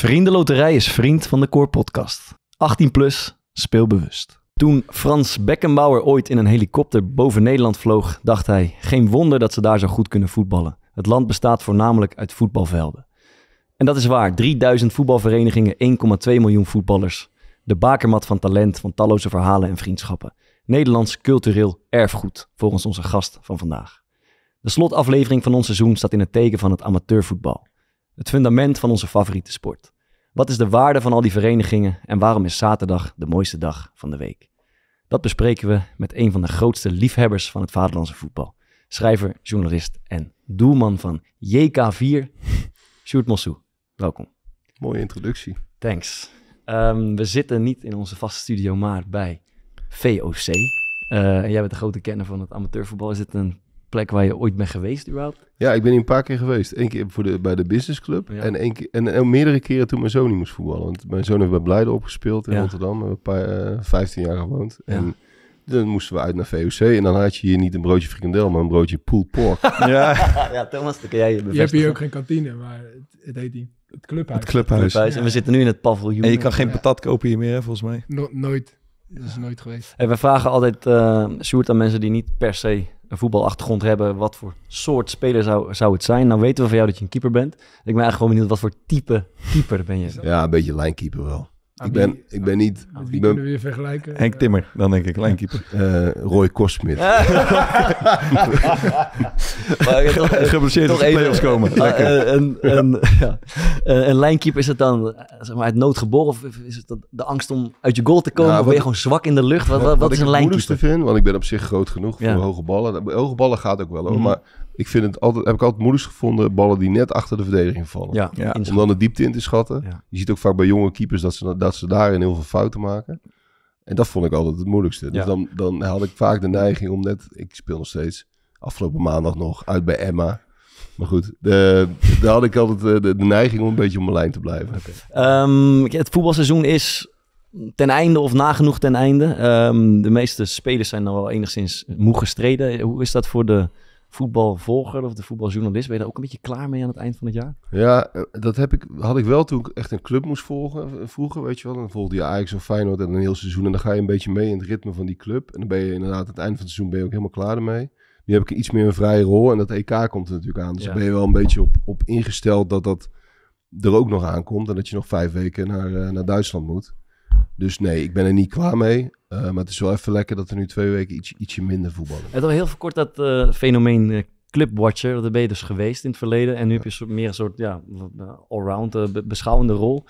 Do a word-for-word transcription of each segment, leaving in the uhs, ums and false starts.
Vriendenloterij is vriend van de Core Podcast. achttien plus, speelbewust. Toen Frans Beckenbauer ooit in een helikopter boven Nederland vloog, dacht hij, geen wonder dat ze daar zo goed kunnen voetballen. Het land bestaat voornamelijk uit voetbalvelden. En dat is waar, drieduizend voetbalverenigingen, één komma twee miljoen voetballers. De bakermat van talent, van talloze verhalen en vriendschappen. Nederlands cultureel erfgoed, volgens onze gast van vandaag. De slotaflevering van ons seizoen staat in het teken van het amateurvoetbal. Het fundament van onze favoriete sport. Wat is de waarde van al die verenigingen en waarom is zaterdag de mooiste dag van de week? Dat bespreken we met een van de grootste liefhebbers van het vaderlandse voetbal. Schrijver, journalist en doelman van J K vier, Sjoerd Mossou. Welkom. Mooie introductie. Thanks. Um, we zitten niet in onze vaste studio, maar bij V O C. Uh, jij bent de grote kenner van het amateurvoetbal. Is dit een plek waar je ooit bent geweest überhaupt? Ja, ik ben hier een paar keer geweest. Eén keer voor de, bij de businessclub ja. en, één keer, en, en meerdere keren toen mijn zoon niet moest voetballen. Want mijn zoon heeft bij Blijden opgespeeld in ja. Rotterdam. We hebben een paar, uh, vijftien jaar gewoond. Ja. En dan moesten we uit naar V O C en dan had je hier niet een broodje frikandel, maar een broodje pulled pork. ja. ja, Thomas, dan kun jij je bevestigen. Je hebt hier ook geen kantine, maar het, het heet hier het clubhuis. Het clubhuis. clubhuis. Ja. En we zitten nu in het paviljoen. En je kan geen ja. patat kopen hier meer, hè, volgens mij. No, nooit. Dat is nooit geweest. En we vragen altijd, uh, Sjoerd, aan mensen die niet per se een voetbalachtergrond hebben, wat voor soort speler zou, zou het zijn? Nou weten we van jou dat je een keeper bent. Ik ben eigenlijk gewoon benieuwd, wat voor type keeper ben je? Ja, een beetje lijnkeeper wel. Ik ben, ik ben niet... Wie ik ben, kunnen we weer vergelijken? Henk Timmer, dan denk ik, lijnkeeper. Uh, Roy Korsmit. Geblesseerd als de play-offs komen. Uh, uh, een, een, ja. uh, een lijnkeeper, is het dan zeg maar uit nood geboren? Of is het de angst om uit je goal te komen? Ja, of ben je gewoon zwak in de lucht? Wat, wat, wat, wat is een lijnkeeper? Wat ik het moeilijkste vind, want ik ben op zich groot genoeg voor ja. hoge ballen. Hoge ballen gaat ook wel hoor, mm-hmm. maar... Ik vind het altijd, heb ik altijd moeilijkst gevonden, ballen die net achter de verdediging vallen. Ja, ja. Om dan de diepte in te schatten. Ja. Je ziet ook vaak bij jonge keepers dat ze, dat ze daarin heel veel fouten maken. En dat vond ik altijd het moeilijkste. Dus ja. dan, dan had ik vaak de neiging om net... Ik speel nog steeds, afgelopen maandag nog, uit bij Emma. Maar goed, de, daar had ik altijd de, de neiging om een beetje op mijn lijn te blijven. Okay. Um, het voetbalseizoen is ten einde of nagenoeg ten einde. Um, de meeste spelers zijn nog wel enigszins moe gestreden. Hoe is dat voor de... voetbalvolger of de voetbaljournalist, ben je daar ook een beetje klaar mee aan het eind van het jaar? Ja, dat heb ik, had ik wel toen ik echt een club moest volgen vroeger, weet je wel. Dan volgde je Ajax of Feyenoord en een heel seizoen en dan ga je een beetje mee in het ritme van die club. En dan ben je inderdaad aan het eind van het seizoen ben je ook helemaal klaar ermee. Nu heb ik iets meer een vrije rol en dat E K komt er natuurlijk aan. Dus ja. dan ben je wel een beetje op, op ingesteld dat dat er ook nog aankomt en dat je nog vijf weken naar, uh, naar Duitsland moet. Dus nee, ik ben er niet klaar mee. Uh, maar het is wel even lekker dat er nu twee weken iets, ietsje minder voetballen. Het was heel kort dat uh, fenomeen uh, clubwatcher. Dat ben je dus geweest in het verleden. En nu ja. heb je een soort, meer een soort ja, allround uh, beschouwende rol.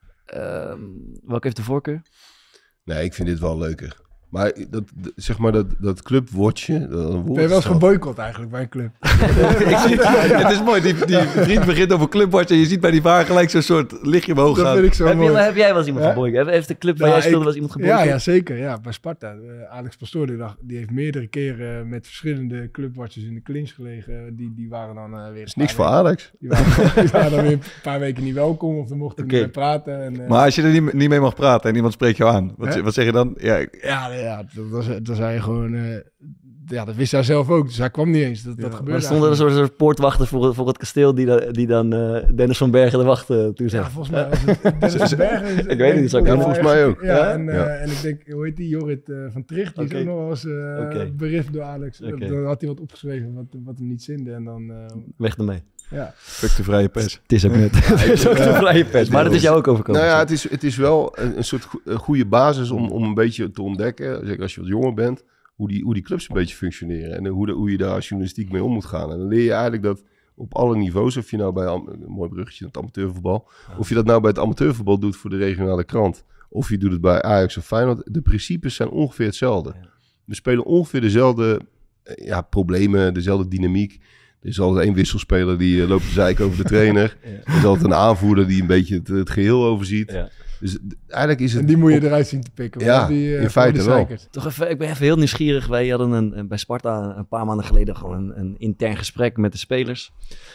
Uh, welke heeft de voorkeur? Nee, ik vind dit wel leuker. Maar dat, zeg maar dat, dat clubwatchen... Ben je wel eens geboycott eigenlijk bij een club? ik zie, het is mooi, die, die vriend begint over clubwatchen en je ziet bij die vraag gelijk zo'n soort lichtje omhoog gaan. Dat vind ik zo heb, mooi. Je, heb jij wel eens iemand ja? geboycott? Heeft de club waar ja, jij speelde wel eens iemand geboycott? Ja, ja, zeker. Ja, bij Sparta. Uh, Alex Pastoor die, dag, die heeft meerdere keren met verschillende clubwatchers in de clinch gelegen. Die, die waren dan uh, weer... is niks voor Alex. Die waren, die waren dan weer een paar weken niet welkom of dan mochten okay. niet meer praten. En, uh, maar als je er niet, niet mee mag praten en iemand spreekt jou aan, wat, wat zeg je dan? Ja, ik... ja, ja dat was... Dan zei je gewoon, uh, ja, dat wist hij zelf ook, dus hij kwam niet eens. Dat, ja, dat gebeurde. Er stonden er een soort, soort poortwachter voor, voor het kasteel die, da, die dan uh, Dennis van Bergen de wacht uh, toe zei. Ja, volgens mij was het Dennis van Bergen. Ik weet het niet, zou ik ja, volgens mij ook. Ja, ja? En, uh, ja, en ik denk, hoe heet die, Jorrit uh, van Tricht, die okay. is ook nog wel eens uh, okay. bericht door Alex. Okay. Dan had hij wat opgeschreven wat, wat hem niet zinde en dan... Uh, weg ermee. Ja. Fuck de vrije pers. Het is ook net. Ja, het is ook de vrije pers. Maar dat is jou ook overkomen. Nou ja, het is, het is wel een, een soort goede basis om, om een beetje te ontdekken, zeker als je wat jonger bent, hoe die, hoe die clubs een beetje functioneren en hoe, de, hoe je daar als journalistiek mee om moet gaan. En dan leer je eigenlijk dat op alle niveaus, of je nou bij een mooi bruggetje het amateurvoetbal, of je dat nou bij het amateurvoetbal doet voor de regionale krant, of je doet het bij Ajax of Feyenoord, de principes zijn ongeveer hetzelfde. We spelen ongeveer dezelfde ja, problemen, dezelfde dynamiek. Er is altijd één wisselspeler die uh, loopt te zeiken over de trainer. Ja. Er is altijd een aanvoerder die een beetje het, het geheel overziet. Ja. Dus eigenlijk is het... En die moet je eruit zien te pikken. Ja, die, uh, in feite wel. Toch even, ik ben even heel nieuwsgierig. Wij hadden een, bij Sparta een paar maanden geleden gewoon een, een intern gesprek met de spelers.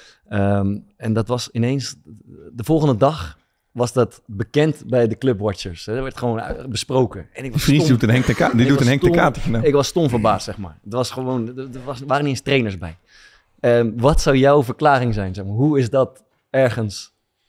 Um, en dat was ineens... De volgende dag was dat bekend bij de clubwatchers. Dat werd gewoon besproken. En ik was Vries doet een Henk de Ka- die doet een Henk de Katertje. Nou. Ik was stom verbaasd, zeg maar. Het was gewoon... Er was, waren niet eens trainers bij. Um, wat zou jouw verklaring zijn? Zeg maar? Hoe is dat ergens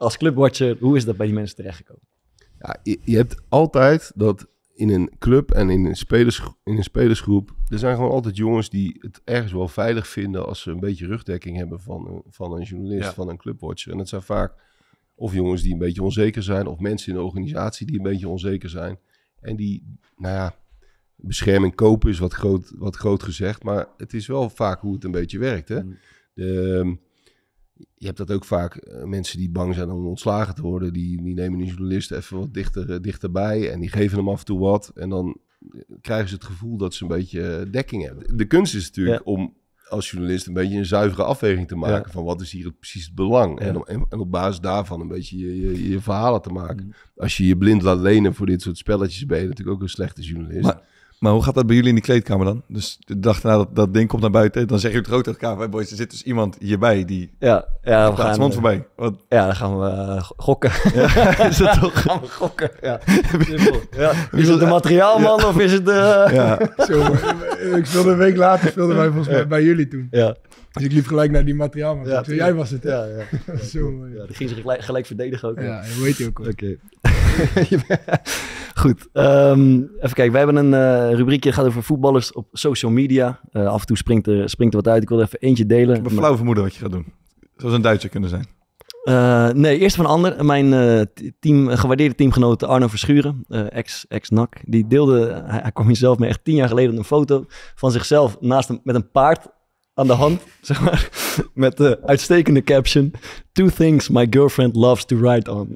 als clubwatcher, hoe is dat bij die mensen terechtgekomen? Ja, je, je hebt altijd dat in een club en in een, spelers, in een spelersgroep... er zijn gewoon altijd jongens die het ergens wel veilig vinden... als ze een beetje rugdekking hebben van, een, van een journalist, ja. van een clubwatcher. En dat zijn vaak of jongens die een beetje onzeker zijn... of mensen in de organisatie die een beetje onzeker zijn. En die, nou ja, bescherming kopen is wat groot, wat groot gezegd... maar het is wel vaak hoe het een beetje werkt, hè? De... Je hebt dat ook vaak, uh, mensen die bang zijn om ontslagen te worden... die, die nemen een journalist even wat dichter, uh, dichterbij... en die geven hem af en toe wat... en dan krijgen ze het gevoel dat ze een beetje dekking hebben. De kunst is natuurlijk ja. om als journalist... een beetje een zuivere afweging te maken... Ja. van wat is hier het, precies het belang... Ja. En, en, en op basis daarvan een beetje je, je, je verhalen te maken. Mm. Als je je blind laat lenen voor dit soort spelletjes... ben je natuurlijk ook een slechte journalist... Maar... Maar hoe gaat dat bij jullie in die kleedkamer dan? Dus de dag na dat, dat ding komt naar buiten, dan zeg je het groot tegen elkaar, boys, er zit dus iemand hierbij die... Ja, ja we gaan... mond voorbij. Wat? Ja, dan gaan we uh, gokken. Ja, is dat toch? Gaan we gokken, ja. ja. Is het de materiaalman ja. of is het de... Ja. Zo, ik speelde een week later, speelden wij volgens mij ja. bij jullie toen. Ja. Dus ik liep gelijk naar die materiaalman. Ja, zei, jij was het, hè? Ja, ja. Zo, ja, die ging zich gelijk, gelijk verdedigen ook. Ja, hoe heet hij ook al? Oké. Okay. Goed, um, even kijken. We hebben een uh, rubriekje dat gaat over voetballers op social media. Uh, af en toe springt er, springt er wat uit. Ik wil er even eentje delen. Ik heb een flauw vermoeden wat je gaat doen. Zoals een Duitser kunnen zijn. Uh, nee, eerst van een ander. Mijn uh, team, gewaardeerde teamgenoot Arno Verschuren, uh, ex, ex-N A C, die deelde, hij, hij kwam hier zelf mee echt tien jaar geleden een foto van zichzelf naast een, met een paard aan de hand, zeg maar, met de uitstekende caption: Two things my girlfriend loves to ride on.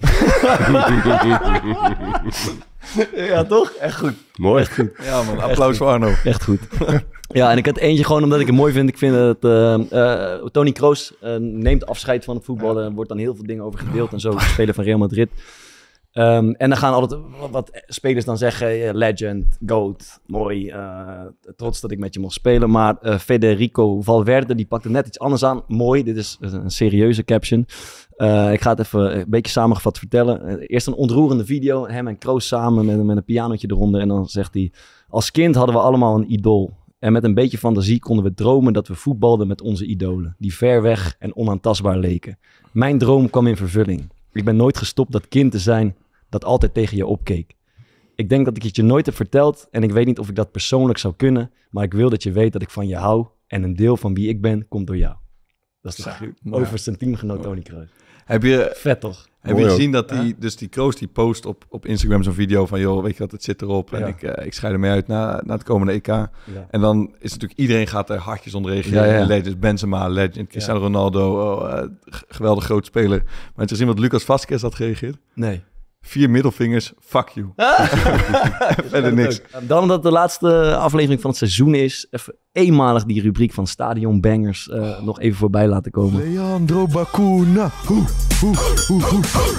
Ja, toch? Echt goed. Mooi. Echt goed. Ja man, applaus voor Arno. Echt goed. Ja, en ik had eentje gewoon omdat ik het mooi vind. Ik vind dat uh, uh, Toni Kroos uh, neemt afscheid van het voetballen. Er wordt dan heel veel dingen over gedeeld en zo. De speler van Real Madrid. Um, en dan gaan altijd wat spelers dan zeggen, uh, legend, goat, mooi, uh, trots dat ik met je mocht spelen. Maar uh, Federico Valverde, die pakte net iets anders aan. Mooi, dit is een serieuze caption. Uh, ik ga het even een beetje samengevat vertellen. Uh, eerst een ontroerende video, hem en Kroos samen met, met een pianotje eronder. En dan zegt hij, als kind hadden we allemaal een idool. En met een beetje fantasie konden we dromen dat we voetbalden met onze idolen. Die ver weg en onaantastbaar leken. Mijn droom kwam in vervulling. Ik ben nooit gestopt dat kind te zijn dat altijd tegen je opkeek. Ik denk dat ik het je nooit heb verteld en ik weet niet of ik dat persoonlijk zou kunnen, maar ik wil dat je weet dat ik van je hou en een deel van wie ik ben komt door jou. Dat is toch over zijn teamgenoot Toni Kroos. Heb je, Vet toch? Heb je gezien dat die, dus die Kroos die post op, op Instagram zo'n video van, joh, weet je wat, het zit erop en ja. ik, uh, ik scheid ermee uit na, na het komende E K. Ja. En dan is natuurlijk, iedereen gaat er hartjes onder reageren. Ja, ja. Legends, Benzema, legend, Cristiano ja. Ronaldo, oh, uh, geweldig groot speler. Maar heb je gezien wat Lucas Vazquez had gereageerd? Nee. Vier middelvingers, fuck you. Verder niks. Dan omdat de laatste aflevering van het seizoen is, even eenmalig die rubriek van Stadion Bangers uh, oh. nog even voorbij laten komen. Leandro Bacuna. Hoe, hoe, hoe, hoe.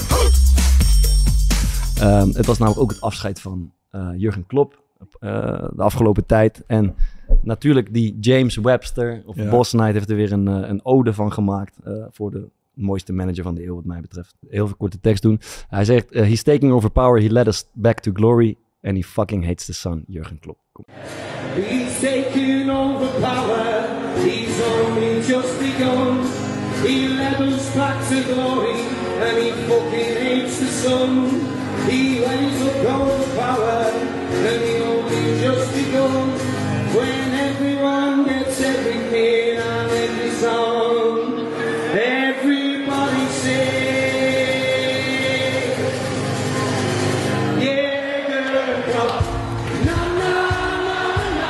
Um, het was namelijk ook het afscheid van uh, Jurgen Klopp uh, de afgelopen tijd. En natuurlijk die James Webster of ja. Boss Knight heeft er weer een, uh, een ode van gemaakt uh, voor de mooiste manager van de eeuw wat mij betreft. Heel veel korte tekst doen. Hij zegt, uh, he's taking over power, he led us back to glory and he fucking hates the sun, Jurgen Klopp. Kom. He's taking over power, he's only just begun. He led us back to glory and he fucking hates the sun. He lays up over power and he only just begun. When everyone gets everything and every song, everybody sing. Yeah, girl, na na na na.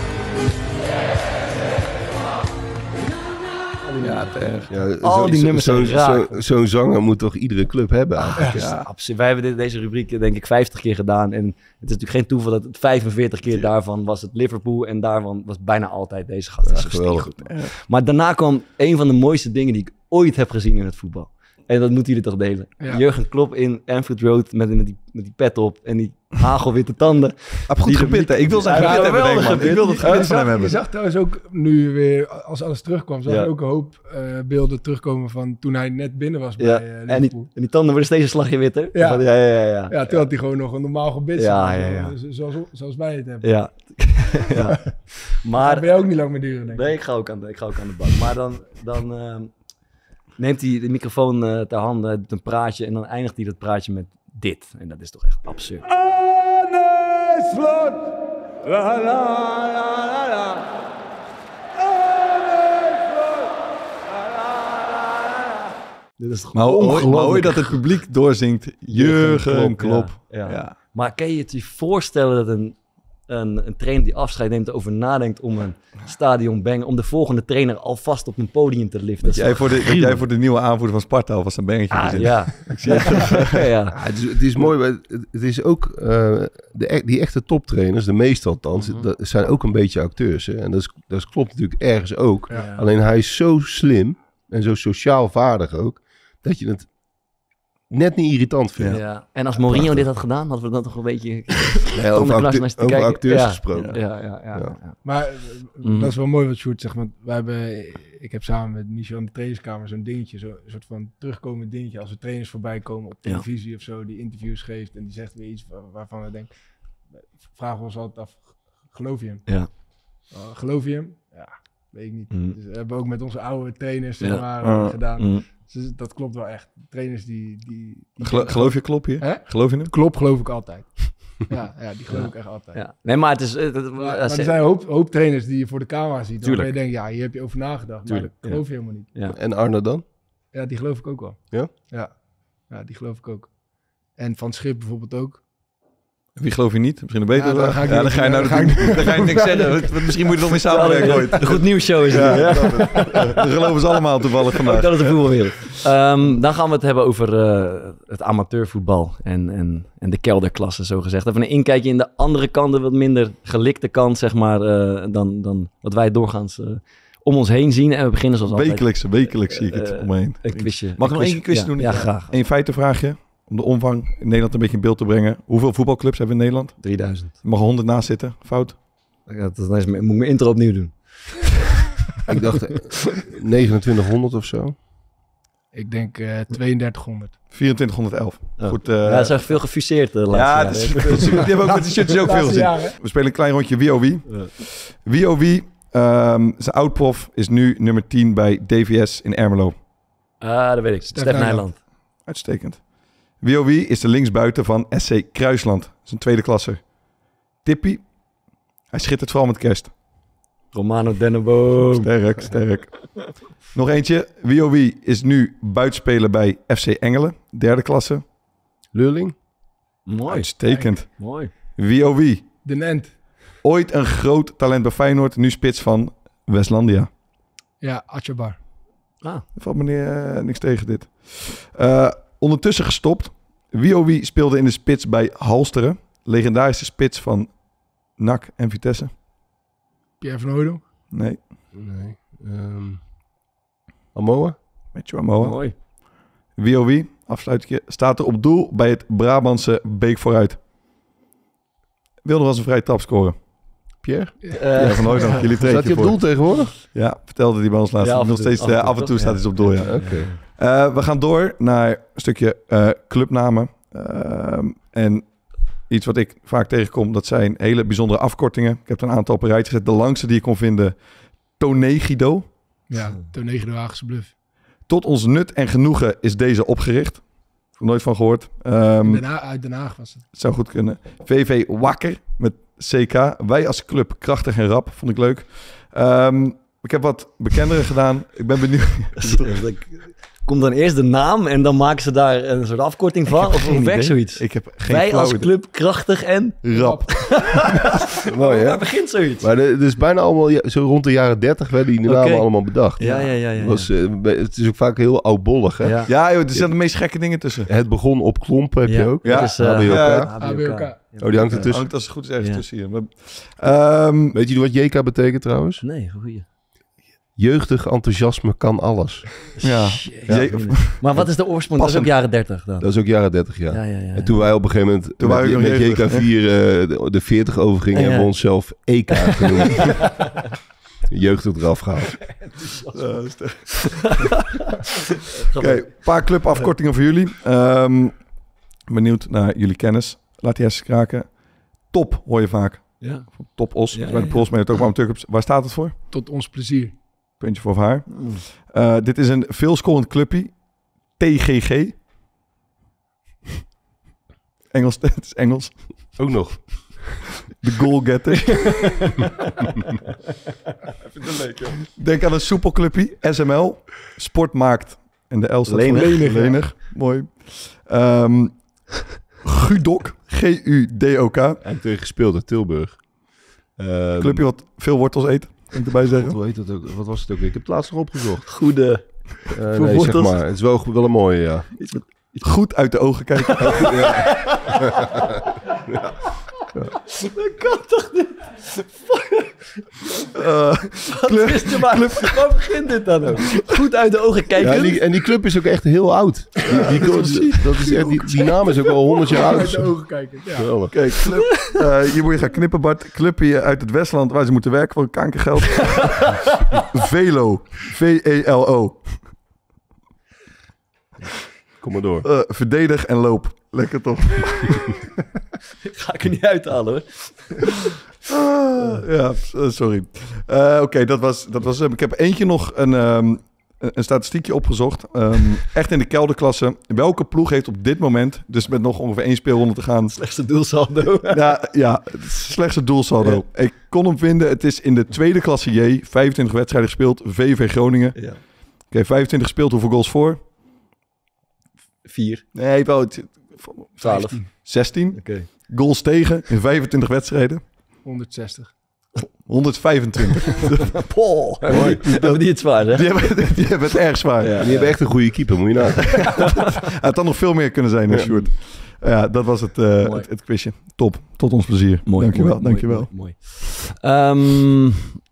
Ja, te erg. Ja, al zo, die nummers zo, zijn raar. Zo'n zo zanger moet toch iedere club hebben eigenlijk. Ja, ja. Absoluut. Wij hebben dit, deze rubriek denk ik vijftig keer gedaan. En het is natuurlijk geen toeval dat het vijfenveertig keer daarvan was het Liverpool. En daarvan was bijna altijd deze gast. Ja, dat is geweldig. goed. Ja. Maar daarna kwam een van de mooiste dingen die ik ooit heb gezien in het voetbal. En dat moeten jullie toch delen. Ja. Jurgen Klopp in Anfield Road met, met, die, met die pet op en die hagelwitte tanden. Heb goed gebit, hè? Ik wil zijn gebit ja, hebben, denk, man. Ik wil het gebit van hem hebben. Je zag trouwens ook nu weer, als alles terugkwam, zag je ja. ook een hoop uh, beelden terugkomen van toen hij net binnen was bij ja. uh, Liverpool. En die, en die tanden worden steeds een slagje witter. Ja, ja, ja, ja, ja. ja toen ja. had hij gewoon nog een normaal gebit. Ja, ja, ja. Zoals, zoals wij het hebben. Ja. ja. Maar dat ben je ook niet lang meer duren, denk ik. Nee, ik ga ook aan de, ik ga ook aan de bak. Maar dan... dan uh, neemt hij de microfoon uh, ter handen, doet een praatje en dan eindigt hij dat praatje met dit. En dat is toch echt absurd. La, la, la, la. Dit is maar hoor je dat het publiek doorzingt? Jurgen Klopp. Ja, ja. Ja. Maar kan je het je voorstellen dat een, een, een trainer die afscheid neemt erover nadenkt om een stadion banger, om de volgende trainer alvast op een podium te liften? Dat jij, voor de, dat jij voor de nieuwe aanvoerder van Sparta alvast een bangetje ah, verzint. Ja. Ik zie het. ja. Ja, het, is, het is mooi, het is ook, uh, de, die echte toptrainers, de meeste althans, mm-hmm. dat zijn ook een beetje acteurs. Hè? En dat, is, dat klopt natuurlijk ergens ook. Ja. Alleen hij is zo slim en zo sociaal vaardig ook, dat je het net niet irritant vindt. Ja. Ja. En als Mourinho Prachtig. dit had gedaan, hadden we dat toch een beetje... Ja, over acte- over acteurs ja. gesproken. Ja, ja, ja, ja, ja. ja. Maar mm. dat is wel mooi wat Sjoerd zegt. Want wij hebben, ik heb samen met Michel in de trainingskamer zo'n dingetje, zo, een soort van terugkomend dingetje. Als er trainers voorbij komen op televisie ja. of zo, die interviews geeft en die zegt weer iets waarvan we denken, vragen we ons altijd af, geloof je hem? Ja. Uh, geloof je hem? Ja, weet ik niet. Mm. Dus we hebben ook met onze oude trainers zeg ja. maar, uh, gedaan. Mm. Dus dat klopt wel echt. Trainers die... die, die Gelo- geloof je Klopp hier? Hè? Geloof je hem? Klopp geloof ik altijd. ja, ja, die geloof ja. ik echt altijd. Ja. Nee, maar het is... Uh, dat, maar, maar er zijn een hoop, hoop trainers die je voor de camera ziet. Dan je denkt, ja, hier heb je over nagedacht. Tuurlijk. Maar dat geloof ja. je helemaal niet. Ja. En Arne dan? Ja, die geloof ik ook wel. Ja? Ja, ja die geloof ik ook. En Van Schip bijvoorbeeld ook. Wie geloof je niet? Misschien een betere ja, dan ga, ja, dan ga je nou dan ga, ga je niks zeggen. Misschien moet je nog mee samenwerken ooit. Een goed nieuwsshow is het. Ja, ja. Dat, dat geloven ze allemaal toevallig vandaag. Dat is de voetbalwereld. Um, dan gaan we het hebben over uh, het amateurvoetbal en, en, en de kelderklasse, zo gezegd. Even een inkijkje in de andere kant, de wat minder gelikte kant, zeg maar, uh, dan, dan wat wij doorgaans uh, om ons heen zien. En we beginnen zoals altijd. Wekelijks, wekelijks zie ik het uh, om me heen. Een quizje. Mag ik nog één keer quizje ja, doen? Ja, graag. Eén feitenvraagje. Om de omvang in Nederland een beetje in beeld te brengen. Hoeveel voetbalclubs hebben we in Nederland? drieduizend. Er mag honderd naast zitten. Fout? Ja, dat is, moet ik mijn intro opnieuw doen. Ik dacht negenentwintighonderd of zo. Ik denk uh, tweeëndertighonderd. vierentwintighonderdelf. Oh. Goed, uh, ja, er zijn veel gefuseerd de laatste ja, het is, het is, die hebben ook met de shirtjes ook veel gezien. Jaar, we spelen een klein rondje wie oh wie. Ja. Wie oh wie, um, zijn oud-prof, is nu nummer tien bij D V S in Ermelo. Ah, dat weet ik. Stef Nijland. Uitstekend. Wie oh wie is de linksbuiten van S C Kruisland. Dat is een tweede klasse. Tippie. Hij schittert vooral met kerst. Romano Denneboom. Sterk, sterk. Nog eentje. Wie oh wie is nu buitenspeler bij F C Engelen. Derde klasse. Lulling. Mooi. Uitstekend. Kijk, mooi. Wie oh wie. De Nent. Ooit een groot talent bij Feyenoord. Nu spits van Westlandia. Ja, Atjabar. Ah. Er valt me uh, niks tegen dit. Uh, ondertussen gestopt. Wie oh wie speelde in de spits bij Halsteren. Legendarische spits van N A C en Vitesse. Pierre van Hooydonk? Nee. Nee. Um, Amoa? Matthew Amoa. Mooi. Wie oh wie, afsluitje, staat er op doel bij het Brabantse Beek Vooruit. Wilde was een vrije trap scoren. Pierre? Uh, Pierre van Hooydonk, jullie Staat hij op voor. doel tegenwoordig? Ja, vertelde hij bij ons laatst. Ja, nog steeds, af, uh, af en toe staat hij op doel, ja. ja. Okay. Uh, we gaan door naar een stukje uh, clubnamen. Uh, en iets wat ik vaak tegenkom, dat zijn hele bijzondere afkortingen. Ik heb er een aantal op een rijtje gezet. De langste die ik kon vinden, Tonegido. Ja, Tonegido Haagse Bluff. Tot ons nut en genoegen is deze opgericht. Ik heb er nooit van gehoord. Um, Den Haag, uit Den Haag was het. Het zou goed kunnen. V V Wakker met C K. Wij als club krachtig en rap. Vond ik leuk. Um, ik heb wat bekendere gedaan. Ik ben benieuwd. Komt dan eerst de naam en dan maken ze daar een soort afkorting van? Of hoe werkt zoiets? Ik heb geen Wij als idee. club krachtig en rap. Mooi, hè? Waar begint zoiets? Maar de, dus bijna allemaal, zo rond de jaren dertig werden die namen okay. allemaal bedacht. Ja, ja, ja. ja, ja. Was, uh, het is ook vaak heel oudbollig, hè? Ja, ja joh, er zitten de meest gekke dingen tussen. Het begon op klompen, heb ja. je ook. Ja, is, uh, H B O K. Ja, H B O K. Oh, die hangt ertussen. Hangt als het goed is ergens ja. tussen hier. Um, Weet je wat J K betekent trouwens? Nee, goeie. Jeugdig enthousiasme kan alles. Ja. ja. ja. Maar wat is de oorsprong? Dat is ook jaren dertig dan? Dat is ook jaren dertig, ja. Ja, ja, ja. En toen wij op een gegeven moment toen met, met J K vier uh, de, de veertig overgingen, ja, ja. hebben we onszelf E K genoemd. Jeugdig eraf gehaald. Uh, Oké, okay, een paar clubafkortingen voor jullie. Um, benieuwd naar jullie kennis. Laat die hersens kraken. Top hoor je vaak. Ja. Top Os. Ja, bij de ja, Pools, maar je het ook bij amateurclubs. Waar staat het voor? Tot ons plezier. Puntje voor haar. Uh, dit is een veelscorend clubje. T G G. Engels, het is Engels. Ook nog. De goalgetter. Denk aan een soepelclubje. S M L. Sportmarkt. En de L staat Lenig. voor Lenig. Lenig. Mooi. Um, Gudok. G U D O K. En tegen gespeeld in Tilburg. Um, Clubje wat veel wortels eet. Kan ik erbij zeggen. Hoe heet dat ook? Wat was het ook weer? Ik heb het laatst nog opgezocht. Goede. Uh, nee, zeg maar. Het is wel, wel een mooie, ja. Iets met... Goed uit de ogen kijken. ja. ja. Dat kan toch niet? Uh, Wat is er maar? Waar begint dit dan ook? Goed uit de ogen kijken. Ja, die, en die club is ook echt heel oud. Die, die, die, die, dat is echt, die, die naam is ook al honderd jaar oud. Uit de ogen kijken. Ja. Kijk, club, uh, hier moet je gaan knippen, Bart. Clubje uit het Westland waar ze moeten werken voor kankergeld. Velo. V E L O. Kom maar door. Uh, verdedig en loop. Lekker toch? Ga ik er niet uithalen hoor. Uh, ja, sorry. Uh, Oké, okay, dat was, dat was hem. Ik heb eentje nog een, um, een statistiekje opgezocht. Um, echt in de kelderklasse. Welke ploeg heeft op dit moment, dus met nog ongeveer één speelronde te gaan... Slechtste doelsaldo. ja, ja, het slechtste doelsaldo. Ja. Ik kon hem vinden. Het is in de tweede klasse J. vijfentwintig wedstrijden gespeeld. V V Groningen. Ja. Oké, okay, vijfentwintig gespeeld. Hoeveel goals voor? Vier. Nee, wel... twaalf. zestien. Okay. Goals tegen in vijfentwintig wedstrijden. honderdzestig. honderdvijfentwintig. Poh, hebben die, die het zwaar, hè? Die hebben, die hebben het erg zwaar. Ja, die hebben echt een goede keeper, moet je nagaan. Het had dan nog veel meer kunnen zijn, hè, Sjoerd. Ja, dat was het, uh, het, het quizje. Top. Tot ons plezier. Mooi. Dankjewel. Mooi, dankjewel. Mooi. mooi. Um,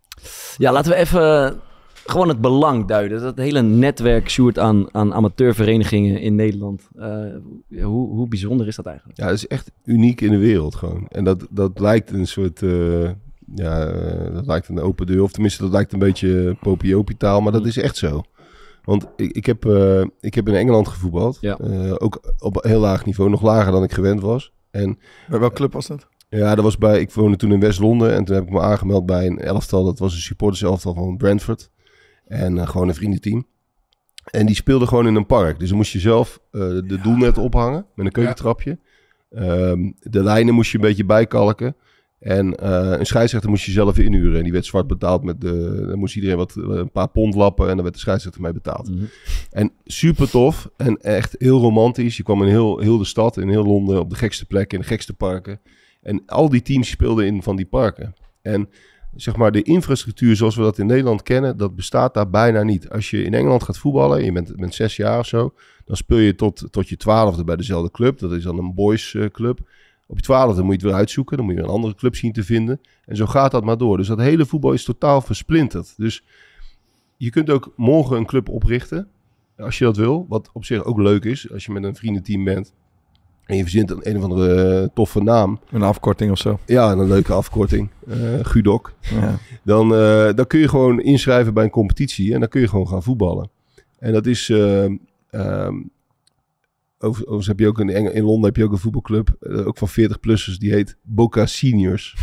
ja, laten we even gewoon het belang duiden. Dat hele netwerk, Sjoerd, aan, aan amateurverenigingen in Nederland. Uh, hoe, hoe bijzonder is dat eigenlijk? Ja, dat is echt uniek in de wereld gewoon. En dat, dat lijkt een soort... Uh, ja, uh, dat lijkt een open deur. Of tenminste, dat lijkt een beetje popiopie taal. Maar dat is echt zo. Want ik, ik, heb, uh, ik heb in Engeland gevoetbald. Ja. Uh, ook op een heel laag niveau. Nog lager dan ik gewend was. En, bij welke club was dat? Ja, dat was bij... Ik woonde toen in West-Londen. En toen heb ik me aangemeld bij een elftal. Dat was een supporterselftal van Brentford. En uh, gewoon een vriendenteam. En die speelde gewoon in een park. Dus dan moest je zelf uh, de ja. doelnet ophangen. Met een keukentrapje. Um, de lijnen moest je een beetje bijkalken. En uh, een scheidsrechter moest je zelf inhuren. En die werd zwart betaald. Met de, dan moest iedereen wat, een paar pond lappen. En dan werd de scheidsrechter mee betaald. Mm-hmm. En super tof. En echt heel romantisch. Je kwam in heel, heel de stad. In heel Londen. Op de gekste plekken. In de gekste parken. En al die teams speelden in van die parken. En zeg maar de infrastructuur zoals we dat in Nederland kennen. Dat bestaat daar bijna niet. Als je in Engeland gaat voetballen. En je bent, bent zes jaar of zo. Dan speel je tot, tot je twaalfde bij dezelfde club. Dat is dan een boys uh, club. Op je twaalfde moet je het weer uitzoeken. Dan moet je een andere club zien te vinden. En zo gaat dat maar door. Dus dat hele voetbal is totaal versplinterd. Dus je kunt ook morgen een club oprichten. Als je dat wil. Wat op zich ook leuk is. Als je met een vriendenteam bent. En je verzint een, een of andere uh, toffe naam. Een afkorting of zo. Ja, een leuke afkorting. Uh, Gudok. Ja. Dan, uh, dan kun je gewoon inschrijven bij een competitie. En dan kun je gewoon gaan voetballen. En dat is... Uh, um, Overigens heb je ook een, in Londen heb je ook een voetbalclub, uh, ook van veertig-plussers, die heet Boca Seniors.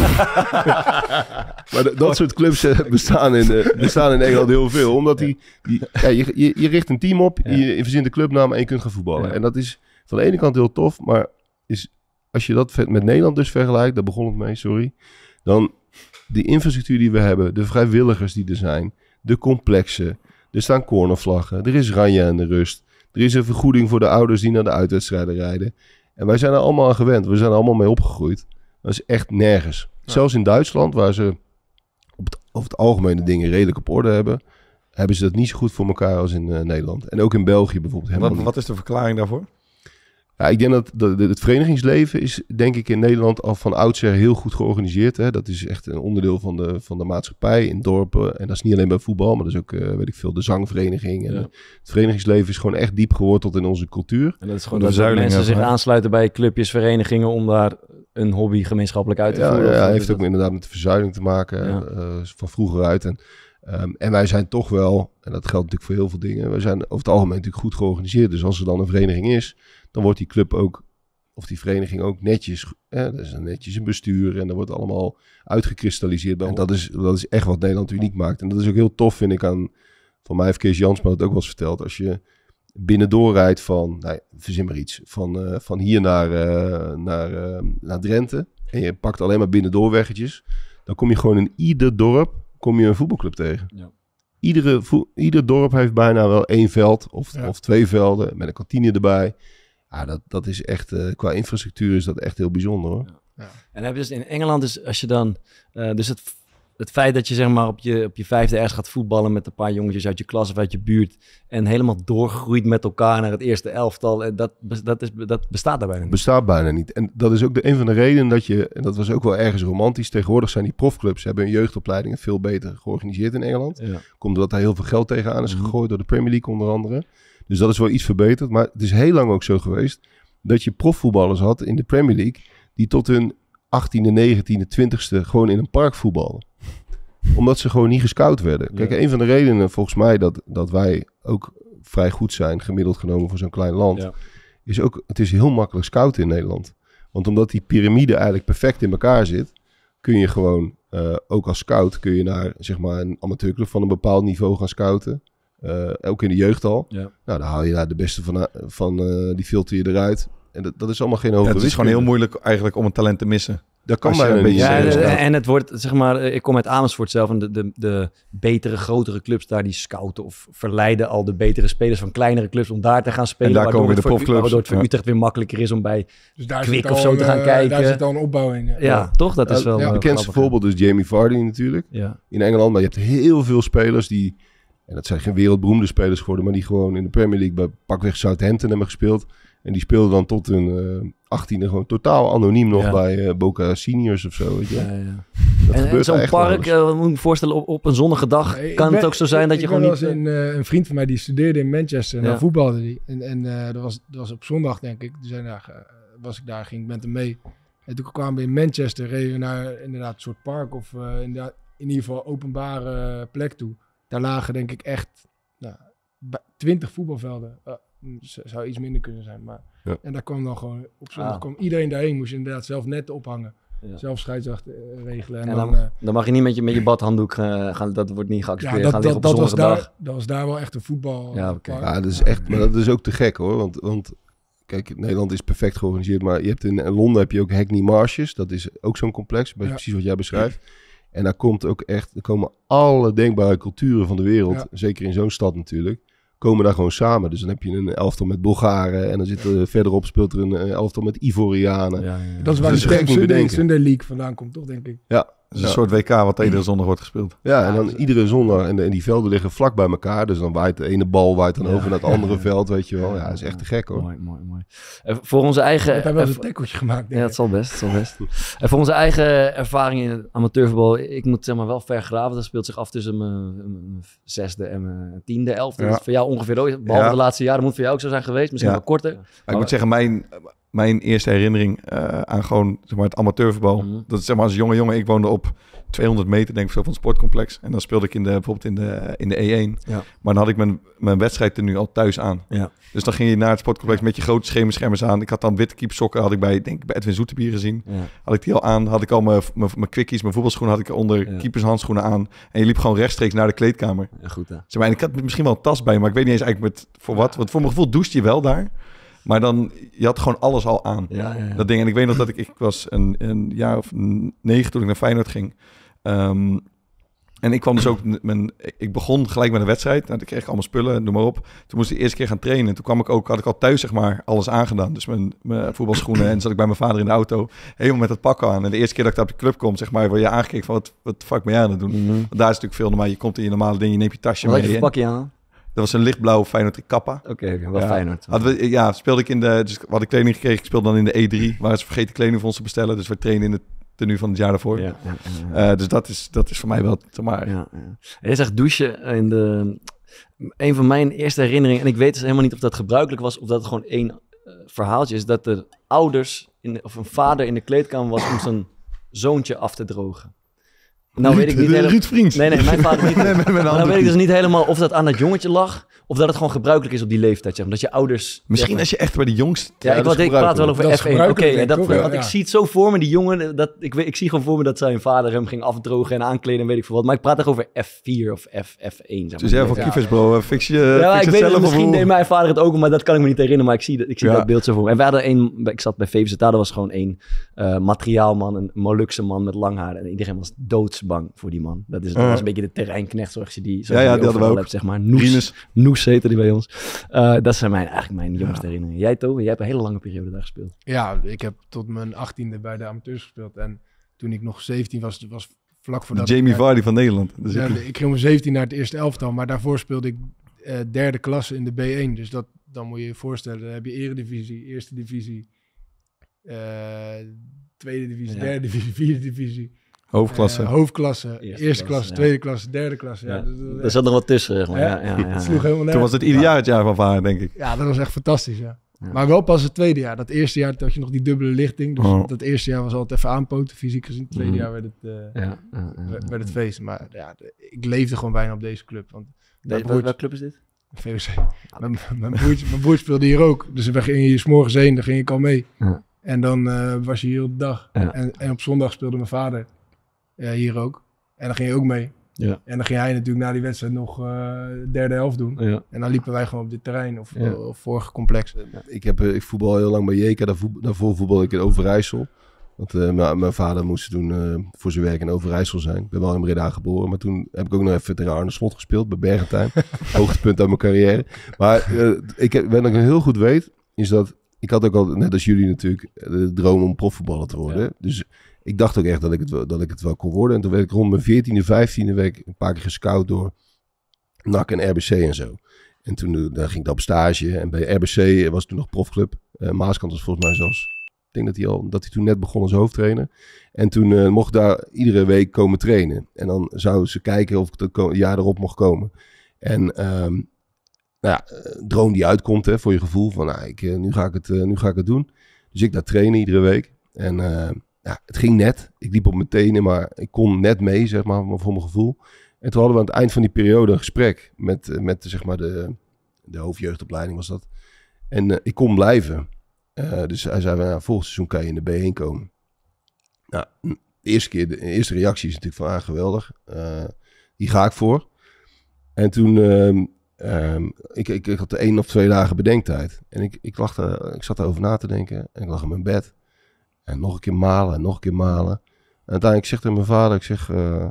Maar d- dat soort clubs uh, bestaan, in, uh, bestaan in Engeland heel veel, omdat die, die, ja, je, je, je richt een team op, ja. je, je verzint de clubnaam en je kunt gaan voetballen. Ja. En dat is van de ene kant heel tof, maar is, als je dat met Nederland dus vergelijkt, daar begon het mee, sorry, dan die infrastructuur die we hebben, de vrijwilligers die er zijn, de complexen, er staan cornervlaggen, er is Ranja en de rust. Er is een vergoeding voor de ouders die naar de uitwedstrijden rijden. En wij zijn er allemaal aan gewend. We zijn er allemaal mee opgegroeid. Dat is echt nergens. Ja. Zelfs in Duitsland, waar ze op het, over het algemeen de dingen redelijk op orde hebben, hebben ze dat niet zo goed voor elkaar als in uh, Nederland. En ook in België bijvoorbeeld. Wat, wat is de verklaring daarvoor? Ja, ik denk dat de, de, het verenigingsleven is denk ik in Nederland al van oudsher heel goed georganiseerd. Hè? Dat is echt een onderdeel van de, van de maatschappij in dorpen. En dat is niet alleen bij voetbal, maar dat is ook, uh, weet ik veel, de zangvereniging. En ja. Het verenigingsleven is gewoon echt diep geworteld in onze cultuur. En dat is gewoon dat mensen zich aansluiten bij clubjes, verenigingen om daar een hobby gemeenschappelijk uit te ja, voeren. Ja, ja heeft ook dat... inderdaad met de verzuiling te maken ja. uh, van vroeger uit. En, um, en wij zijn toch wel, en dat geldt natuurlijk voor heel veel dingen, wij zijn over het algemeen natuurlijk goed georganiseerd. Dus als er dan een vereniging is, dan wordt die club ook of die vereniging ook netjes, hè, dat is netjes een bestuur en dat wordt allemaal uitgekristalliseerd. En dat is, dat is echt wat Nederland uniek maakt. En dat is ook heel tof, vind ik aan, van mij heeft Kees Jansma het ook wel eens verteld, als je binnendoor rijdt van, nou, verzin maar iets, van, uh, van hier naar, uh, naar, uh, naar Drenthe en je pakt alleen maar binnendoorweggetjes, dan kom je gewoon in ieder dorp kom je een voetbalclub tegen. Ja. Iedere vo- ieder dorp heeft bijna wel één veld of, ja. of twee velden met een kantine erbij. Ja, dat, dat is echt, uh, qua infrastructuur is dat echt heel bijzonder hoor. Ja. Ja. En heb je dus in Engeland, dus als je dan, uh, dus het, het feit dat je zeg maar op je, op je vijfde ergens gaat voetballen met een paar jongetjes uit je klas of uit je buurt en helemaal doorgroeit met elkaar naar het eerste elftal, en dat, dat, is, dat bestaat daar bijna niet. Bestaat bijna niet. En dat is ook de, een van de redenen dat je, en dat was ook wel ergens romantisch, tegenwoordig zijn die profclubs, hebben hun jeugdopleidingen veel beter georganiseerd in Engeland. Ja. Komt omdat daar heel veel geld tegenaan is gegooid mm-hmm. door de Premier League onder andere. Dus dat is wel iets verbeterd. Maar het is heel lang ook zo geweest dat je profvoetballers had in de Premier League die tot hun achttiende, negentiende, twintigste gewoon in een park voetballen. Omdat ze gewoon niet gescout werden. Kijk, ja. een van de redenen volgens mij dat, dat wij ook vrij goed zijn, gemiddeld genomen voor zo'n klein land, ja. is ook, het is heel makkelijk scouten in Nederland. Want omdat die piramide eigenlijk perfect in elkaar zit, kun je gewoon, uh, ook als scout, kun je naar zeg maar een amateurclub van een bepaald niveau gaan scouten. Uh, ook in de jeugd al. Ja. Nou, dan haal je daar de beste van, van uh, die filter je eruit. En dat, dat is allemaal geen hoge ja, het is gewoon heel moeilijk eigenlijk om een talent te missen. Dat kan bijna niet. Ja, en, en het wordt, zeg maar, ik kom uit Amersfoort zelf en de, de, de betere, grotere clubs daar die scouten of verleiden al de betere spelers van kleinere clubs om daar te gaan spelen. En daar komen de profclubs. Waardoor het voor ja. Utrecht weer makkelijker is om bij dus daar Kwik of zo te gaan uh, kijken. Daar zit al een opbouw in. Ja, ja, ja. toch? Dat is wel ja, Het bekendste voorbeeld is Jamie Vardy natuurlijk. Ja. In Engeland, maar je hebt heel veel spelers die, en dat zijn geen wereldberoemde spelers geworden, maar die gewoon in de Premier League bij pakweg Southampton hebben gespeeld. En die speelden dan tot hun uh, achttiende gewoon totaal anoniem nog ja. bij uh, Boca Seniors of zo. Weet je? Ja, ja. Dat en, en zo'n park, uh, moet ik me voorstellen, op, op een zonnige dag nee, kan ben, het ook zo zijn ik, dat je ik gewoon niet... Een, uh, een vriend van mij die studeerde in Manchester en ja. daar voetbalde die. En, en uh, dat, was, dat was op zondag denk ik. Dus uh, was ik daar, ging ik met hem mee. En toen kwamen we in Manchester, reden we naar inderdaad een soort park of uh, inderdaad, in ieder geval openbare plek toe. Daar lagen denk ik echt nou, twintig voetbalvelden. Uh, zou iets minder kunnen zijn, maar ja. en daar kwam dan gewoon op zondag ah. kwam iedereen daarheen, moest je inderdaad zelf net ophangen, ja. zelf scheidsrechter uh, regelen en, en dan, dan, uh, dan mag je niet met je met je badhanddoek uh, gaan, dat wordt niet geaccepteerd. Ja, dat, gaan dat, dat, op was daar, dat was daar wel echt een voetbal. Ja, okay. ja, dat is echt, maar dat is ook te gek hoor, want, want kijk, Nederland is perfect georganiseerd, maar je hebt in, in Londen heb je ook Hackney Marshes, dat is ook zo'n complex, ja. precies wat jij beschrijft. Ja. En daar komt ook echt, er komen alle denkbare culturen van de wereld, ja. zeker in zo'n stad natuurlijk, komen daar gewoon samen. Dus dan heb je een elftal met Bulgaren en dan zit er verderop speelt er een elftal met Ivorianen. Ja, ja, ja. Dat is waar de Sunday, Sunday League vandaan komt, toch, denk ik? Ja. Het is een ja. soort W K wat iedere zondag wordt gespeeld. Ja, en dan iedere zondag, en, de, en die velden liggen vlak bij elkaar, dus dan waait de ene bal waait dan ja. over naar het andere ja. veld, weet je wel. Ja, dat is echt te gek hoor. Mooi, mooi, mooi. En voor onze eigen... We hebben wel een tackeltje gemaakt. Ja, dat zal best, dat zal best. En voor onze eigen ervaring in het amateurvoetbal, ik moet zeg maar wel vergraven, dat speelt zich af tussen mijn, mijn zesde en mijn tiende, elfde. Ja. Dat is voor jou ongeveer, behalve ja. de laatste jaren, moet voor jou ook zo zijn geweest, misschien ja. wel korter. Ja. Maar ik moet zeggen, mijn... Mijn eerste herinnering uh, aan gewoon zeg maar, het amateurvoetbal. Mm-hmm. Dat is zeg maar als jonge jongen. Ik woonde op tweehonderd meter denk ik zo van het sportcomplex. En dan speelde ik in de, bijvoorbeeld in de, in de E één. Ja. Maar dan had ik mijn, mijn wedstrijd er nu al thuis aan. Ja. Dus dan ging je naar het sportcomplex met je grote schemerschermers aan. Ik had dan witte keepsokken, had ik bij, denk ik, bij Edwin Zoetebier gezien. Ja. Had ik die al aan. Had ik al mijn, mijn, mijn quickies, mijn voetbalschoenen had ik onder ja. keepershandschoenen aan. En je liep gewoon rechtstreeks naar de kleedkamer. Ja, goed hè. Zeg maar, en ik had misschien wel een tas bij, maar ik weet niet eens eigenlijk met, voor wat. Want voor mijn gevoel doucht je wel daar. Maar dan, je had gewoon alles al aan. Ja, ja, ja. Dat ding. En ik weet nog dat ik, ik was een, een jaar of negen toen ik naar Feyenoord ging. Um, en ik kwam dus ook, mijn, ik begon gelijk met een wedstrijd. Nou, toen kreeg ik allemaal spullen, noem maar op. Toen moest ik de eerste keer gaan trainen. Toen kwam ik ook, had ik al thuis zeg maar alles aangedaan. Dus mijn, mijn voetbalschoenen en zat ik bij mijn vader in de auto. Helemaal met het pak aan. En de eerste keer dat ik daar op de club kom, zeg maar, word je aangekeken van wat, wat fuck ben jij aan het doen? Mm-hmm. Want daar is natuurlijk veel normaal. Je komt in je normale ding, je neemt je tasje wat mee. Wat pak je aan? Dat was een lichtblauw Feyenoord Kappa. Oké, okay, wel ja. Feyenoord. Hadden we, ja, speelde ik in de... Dus had ik kleding gekregen. Ik speelde dan in de E drie. Waar ze vergeten kleding voor ons te bestellen. Dus we trainen in het tenue van het jaar daarvoor. Ja, ja, ja, ja. Uh, dus dat is, dat is voor mij wel... Zeg maar. Ja, ja. Je zegt douchen in de... Een van mijn eerste herinneringen... En ik weet dus helemaal niet of dat gebruikelijk was... Of dat het gewoon één uh, verhaaltje is... Dat de ouders... In de, of een vader in de kleedkamer was... Om zijn zoontje af te drogen. Nou weet ik niet helemaal... Ruud Vriends. Nee, nee, mijn vader niet. nee, met, met maar nou weet ik dus niet helemaal of dat aan dat jongetje lag... of dat het gewoon gebruikelijk is op die leeftijd. Zeg maar. Dat je ouders... Misschien zeg, als je echt bij de jongste... Ja, ja ik, wat, ik praat wel over F één. Oké, okay, dat, toch, want ja. ik zie het zo voor me, die jongen... Dat, ik, ik zie gewoon voor me dat zijn vader hem ging afdrogen en aankleden en weet ik veel wat. Maar ik praat echt over F vier of F, F één. Zeg maar. Dus jij van ja, Kievers, bro. Fix je, ja, fix ik het weet het, misschien hoe... deed mijn vader het ook, maar dat kan ik me niet herinneren. Maar ik zie, ik zie ja. dat beeld zo voor me. En we hadden één... Ik zat bij V V Z, daar was gewoon één uh, materiaalman, een Molukse man met lang haar. En iedereen was doodsbang voor die man. Dat, is, dat uh. was een beetje de terreinknecht, zoals je die, zoals ja, ja, die, die overal hebt, zeg maar. Noes, Noes heette die bij ons. Uh, dat zijn mijn, eigenlijk mijn jongste ja. herinneringen. Jij, Tobe, jij hebt een hele lange periode daar gespeeld. Ja, ik heb tot mijn achttiende bij de amateurs gespeeld. En toen ik nog zeventien was, was vlak voordat... Jamie ik, Vardy van Nederland. Dus ja, ik... ik ging om zeventien naar het eerste elftal, maar daarvoor speelde ik uh, derde klasse in de B één. Dus dat, dan moet je je voorstellen, dan heb je eredivisie, eerste divisie, uh, tweede divisie, ja. derde divisie, vierde divisie. Hoofdklasse. Uh, hoofdklasse, eerste, eerste klasse, klasse ja. tweede klasse, derde klasse. Ja, ja. dat, dat, er zat nog wat tussen, zeg maar. Ja, ja, ja, ja. Sloeg helemaal Toen was het ieder jaar het jaar van Vaar, denk ik. Ja, dat was echt fantastisch, ja. Ja. Maar wel pas het tweede jaar. Dat eerste jaar had je nog die dubbele lichting. Dus oh. dat eerste jaar was altijd even aanpoten, fysiek gezien. Het tweede mm. jaar werd het, uh, ja, ja, ja, ja. werd het feest. Maar ja, ik leefde gewoon bijna op deze club. Want de, broer... Welke club is dit? V O C. Mijn, mijn, broertje, mijn broertje speelde hier ook. Dus we gingen hier 's morgens heen, daar ging ik al mee. Ja. En dan uh, was je hier op de dag. Ja. En, en op zondag speelde mijn vader uh, hier ook. En dan ging je ook mee. Ja. En dan ging hij natuurlijk na die wedstrijd nog uh, derde helft doen. Ja. En dan liepen wij gewoon op dit terrein of, ja. of vorige complex. Ja. Ik, heb, ik voetbal heel lang bij J K, daarvoor, daarvoor voetbal ik in Overijssel. Want uh, mijn vader moest toen uh, voor zijn werk in Overijssel zijn. Ik ben wel in Breda geboren, maar toen heb ik ook nog even tegen Arne Slot gespeeld bij Bergentijn. Hoogtepunt uit mijn carrière. Maar uh, ik heb, wat ik heel goed weet, is dat ik had ook al, net als jullie natuurlijk, de droom om profvoetballer te worden. Ja. Dus ik dacht ook echt dat ik, het, dat ik het wel kon worden. En toen werd ik rond mijn veertiende, vijftiende week een paar keer gescout door N A C en R B C en zo. En toen daar ging ik op stage. En bij R B C was toen nog profclub. Uh, Maaskant was volgens mij zelfs. Ik denk dat hij, al, dat hij toen net begon als hoofdtrainer. En toen uh, mocht ik daar iedere week komen trainen. En dan zouden ze kijken of ik het jaar erop mocht komen. En um, nou ja, droom die uitkomt hè, voor je gevoel van nou, ik, uh, nu, ga ik het, uh, nu ga ik het doen. Dus ik daar trainen iedere week. En uh, ja, het ging net. Ik liep op mijn tenen, maar ik kon net mee, zeg maar, voor mijn gevoel. En toen hadden we aan het eind van die periode een gesprek met, uh, met zeg maar, de, de hoofdjeugdopleiding was dat. En uh, ik kon blijven. Uh, dus hij zei, nou, volgend seizoen kan je in de B één komen. Nou, de eerste keer, de eerste reactie is natuurlijk van, ah, geweldig. Uh, hier ga ik voor. En toen, um, um, ik, ik, ik had de één of twee dagen bedenktijd. En ik, ik, lag er, ik zat erover na te denken. En ik lag in mijn bed. En nog een keer malen en nog een keer malen. En uiteindelijk zegt hij mijn vader, ik zeg, uh,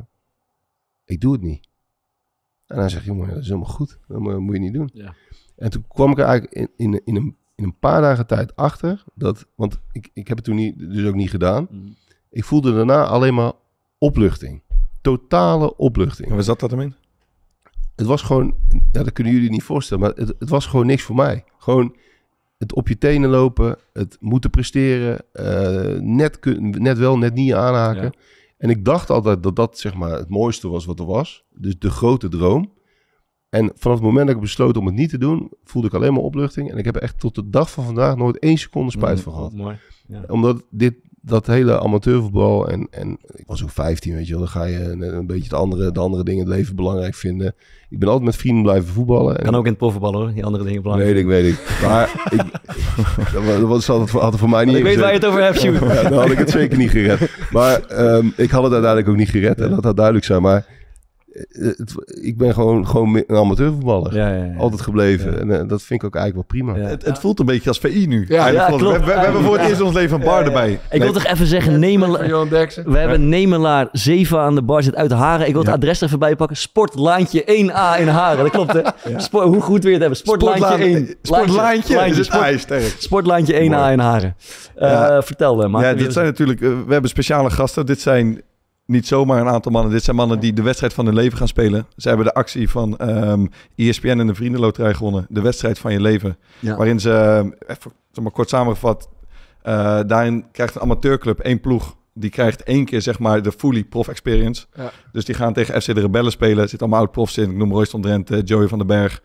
ik doe het niet. En hij zegt, jongen, dat is helemaal goed. Dat moet, moet je niet doen. Ja. En toen kwam ik er eigenlijk in, in, in, een, in een paar dagen tijd achter. Dat, want ik, ik heb het toen niet, dus ook niet gedaan. Mm. Ik voelde daarna alleen maar opluchting. Totale opluchting. En waar zat dat hem in? Het was gewoon, ja, dat kunnen jullie niet voorstellen. Maar het, het was gewoon niks voor mij. Gewoon het op je tenen lopen. Het moeten presteren. Uh, net, net wel, net niet aanhaken. Ja. En ik dacht altijd dat dat zeg maar het mooiste was wat er was. Dus de grote droom. En vanaf het moment dat ik besloot om het niet te doen, voelde ik alleen maar opluchting. En ik heb er echt tot de dag van vandaag nooit één seconde spijt mm, van gehad. Mooi. Ja. Omdat dit, dat hele amateurvoetbal en, en ik was ook vijftien, weet je wel. Dan ga je een, een beetje de andere, de andere dingen in het leven belangrijk vinden. Ik ben altijd met vrienden blijven voetballen. En kan ook in het profvoetballen hoor, die andere dingen belangrijk. Weet ik, weet ik. Maar ik, dat was altijd voor, altijd voor mij niet. Ik weet waar je het over hebt, Sjoerd. Ja, dan had ik het zeker niet gered. Maar um, ik had het uiteindelijk ook niet gered. En dat had duidelijk zijn. Maar Het, ik ben gewoon, gewoon een amateurvoetballer. Ja, ja, ja. Altijd gebleven. Ja. En uh, dat vind ik ook eigenlijk wel prima. Ja. Het, het voelt een beetje als V I nu. Ja, ja, klopt. We, we, we ja, hebben voor het eerst in ons leven een bar ja, ja. erbij. Ik nee. wil toch even zeggen, Nemelaar. We hebben Nemelaar zeven aan de bar zit uit Haren. Ik wil het ja. adres er even bij pakken. Sportlaantje één A in Haren. Dat klopt, hè? Ja. Sport, hoe goed wil je het hebben? Sportlaantje één. Sportlaantje. Laantje, Sport, Sport, Sportlaantje één A in Haren. Uh, ja. Vertel hem. Ja, dit zijn natuurlijk... Uh, we hebben speciale gasten. Dit zijn... Niet zomaar een aantal mannen. Dit zijn mannen die de wedstrijd van hun leven gaan spelen. Ze hebben de actie van um, E S P N en de Vriendenloterij gewonnen. De wedstrijd van je leven. Ja. Waarin ze, even zeg maar kort samengevat... Uh, daarin krijgt een amateurclub één ploeg. Die krijgt één keer zeg maar de fully prof experience. Ja. Dus die gaan tegen F C de Rebellen spelen. Er zitten allemaal oud-profs in. Ik noem Royston Drenthe, Joey van den Berg.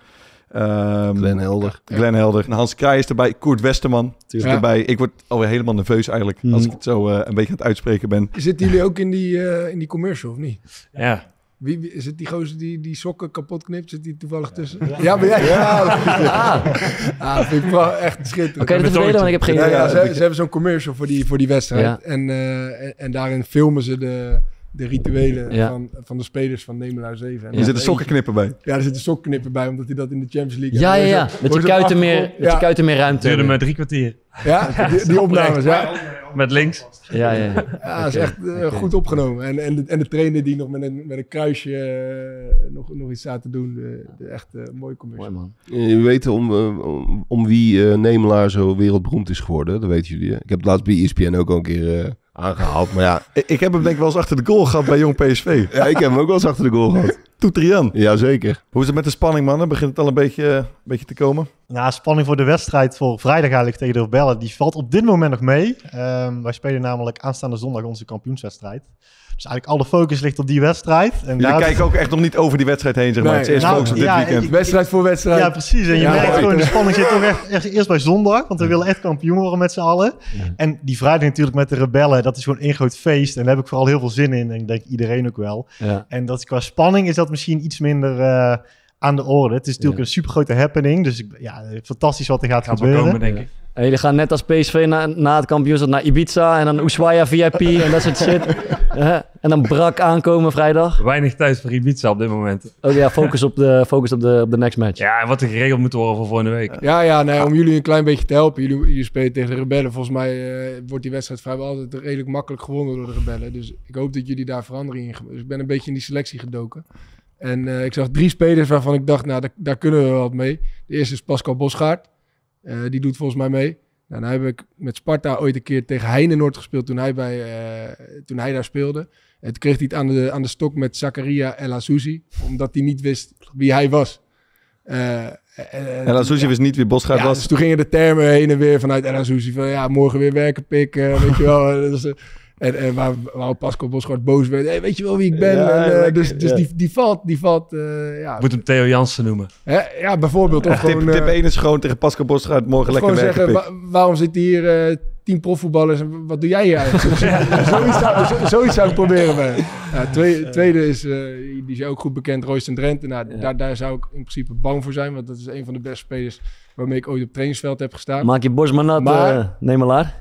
Um, Glenn Helder. Glenn Helder. En Hans Kraai is erbij. Koert Westerman is ja. erbij. Ik word alweer helemaal nerveus eigenlijk. Mm. Als ik het zo uh, een beetje aan het uitspreken ben. Zitten jullie ook in die, uh, in die commercial of niet? Ja. Wie, wie, is het die gozer die die sokken kapot knipt? Zit die toevallig tussen? Ja, ja ben jij? Ja, ja. Ah, vind ik wel echt schitterend. Oké, okay, dat verdelen, want ik heb geen... Ja, ja, ze, ze hebben zo'n commercial voor die, voor die wedstrijd. Ja. En, uh, en, en daarin filmen ze de, de rituelen ja. van, van de spelers van Nemelaar zeven. En er zitten sokkenknippen bij. Ja, er zitten sokkenknippen bij, omdat hij dat in de Champions League... Ja, ja, ja. Met je kuiten meer, ja. kuiten meer ruimte. Duurde maar drie kwartier. Ja, die, die opnames, ja. Met links. Ja, ja, ja. Ja, dat is echt uh, okay. goed opgenomen. En, en, de, en de trainer die nog met een, met een kruisje uh, nog, nog iets staat te doen. De, de echt uh, mooi commercial. Mooi, man. Je weet om, uh, om, om wie uh, Nemelaar zo wereldberoemd is geworden. Dat weten jullie. Hè? Ik heb het laatst bij E S P N ook al een keer uh, aangehaald. Maar ja, ik heb hem denk ik wel eens achter de goal gehad bij Jong P S V. Ja, ik heb hem ook wel eens achter de goal gehad. Toetrian. Jazeker. Hoe is het met de spanning, mannen? Begint het al een beetje, een beetje te komen? Nou, spanning voor de wedstrijd voor vrijdag eigenlijk tegen de Rebellen. Die valt op dit moment nog mee. Um, wij spelen namelijk aanstaande zondag onze kampioenswedstrijd. Dus eigenlijk alle focus ligt op die wedstrijd. En jullie kijken het... ook echt nog niet over die wedstrijd heen, zeg maar. Nee, het is eerst nou, focus op dit ja, weekend. Ik, wedstrijd voor wedstrijd. Ja, precies. En je ja, merkt gewoon, de spanning zit toch echt, echt eerst bij zondag. Want we willen echt kampioen worden met z'n allen. Ja. En die vrijdag natuurlijk met de Rebellen, dat is gewoon één groot feest. En daar heb ik vooral heel veel zin in. En ik denk iedereen ook wel. Ja. En dat qua spanning is dat misschien iets minder... Uh, aan de orde. Het is natuurlijk ja. een supergrote happening. Dus ja, fantastisch wat er gaat, gaat gebeuren. Komen, denk ik. En jullie gaan net als P S V na, na het kampioenschap naar Ibiza en dan Ushuaia V I P en dat soort shit. uh, en dan brak aankomen vrijdag. Weinig tijd voor Ibiza op dit moment. Oh ja, focus op de, focus op de, op de next match. Ja, en wat er geregeld moet worden voor volgende week. Ja, ja, nee, om jullie een klein beetje te helpen. Jullie, jullie spelen tegen de Rebellen. Volgens mij uh, wordt die wedstrijd vrijwel altijd redelijk makkelijk gewonnen door de Rebellen. Dus ik hoop dat jullie daar verandering in gaan. Dus ik ben een beetje in die selectie gedoken. En uh, ik zag drie spelers waarvan ik dacht, nou, daar, daar kunnen we wel wat mee. De eerste is Pascal Bosgaard. Uh, die doet volgens mij mee. Nou, dan heb ik met Sparta ooit een keer tegen Heinenoord gespeeld toen hij, bij, uh, toen hij daar speelde. En toen kreeg hij het aan de, aan de stok met Zakaria El Azzouzi, omdat hij niet wist wie hij was. Uh, El Azzouzi ja. wist niet wie Bosgaard ja, was. Dus toen gingen de termen heen en weer vanuit El Azzouzi van ja, morgen weer werken, pik, uh, weet je wel. Dus, uh, En, en waar, waar Pascal Bosgaard boos werd. Hey, weet je wel wie ik ben? Ja, en, uh, dus dus ja. die, die valt... Die valt uh, ja. Moet hem Theo Jansen noemen. Hè? Ja, bijvoorbeeld. Of ja, gewoon, tip, tip uh, één is gewoon tegen Pascal Bosgaard morgen lekker werken. Zeggen, wa- waarom zitten hier uh, tien profvoetballers en wat doe jij hier eigenlijk? zoiets, zou, zo, zoiets zou ik proberen. Bij. Ja, tweede, tweede is, uh, die is ook goed bekend, Royston Drenthe. Nou, ja. daar, daar zou ik in principe bang voor zijn. Want dat is een van de beste spelers waarmee ik ooit op trainingsveld heb gestaan. Maak je borst maar nat, maar, uh, Nemelaar.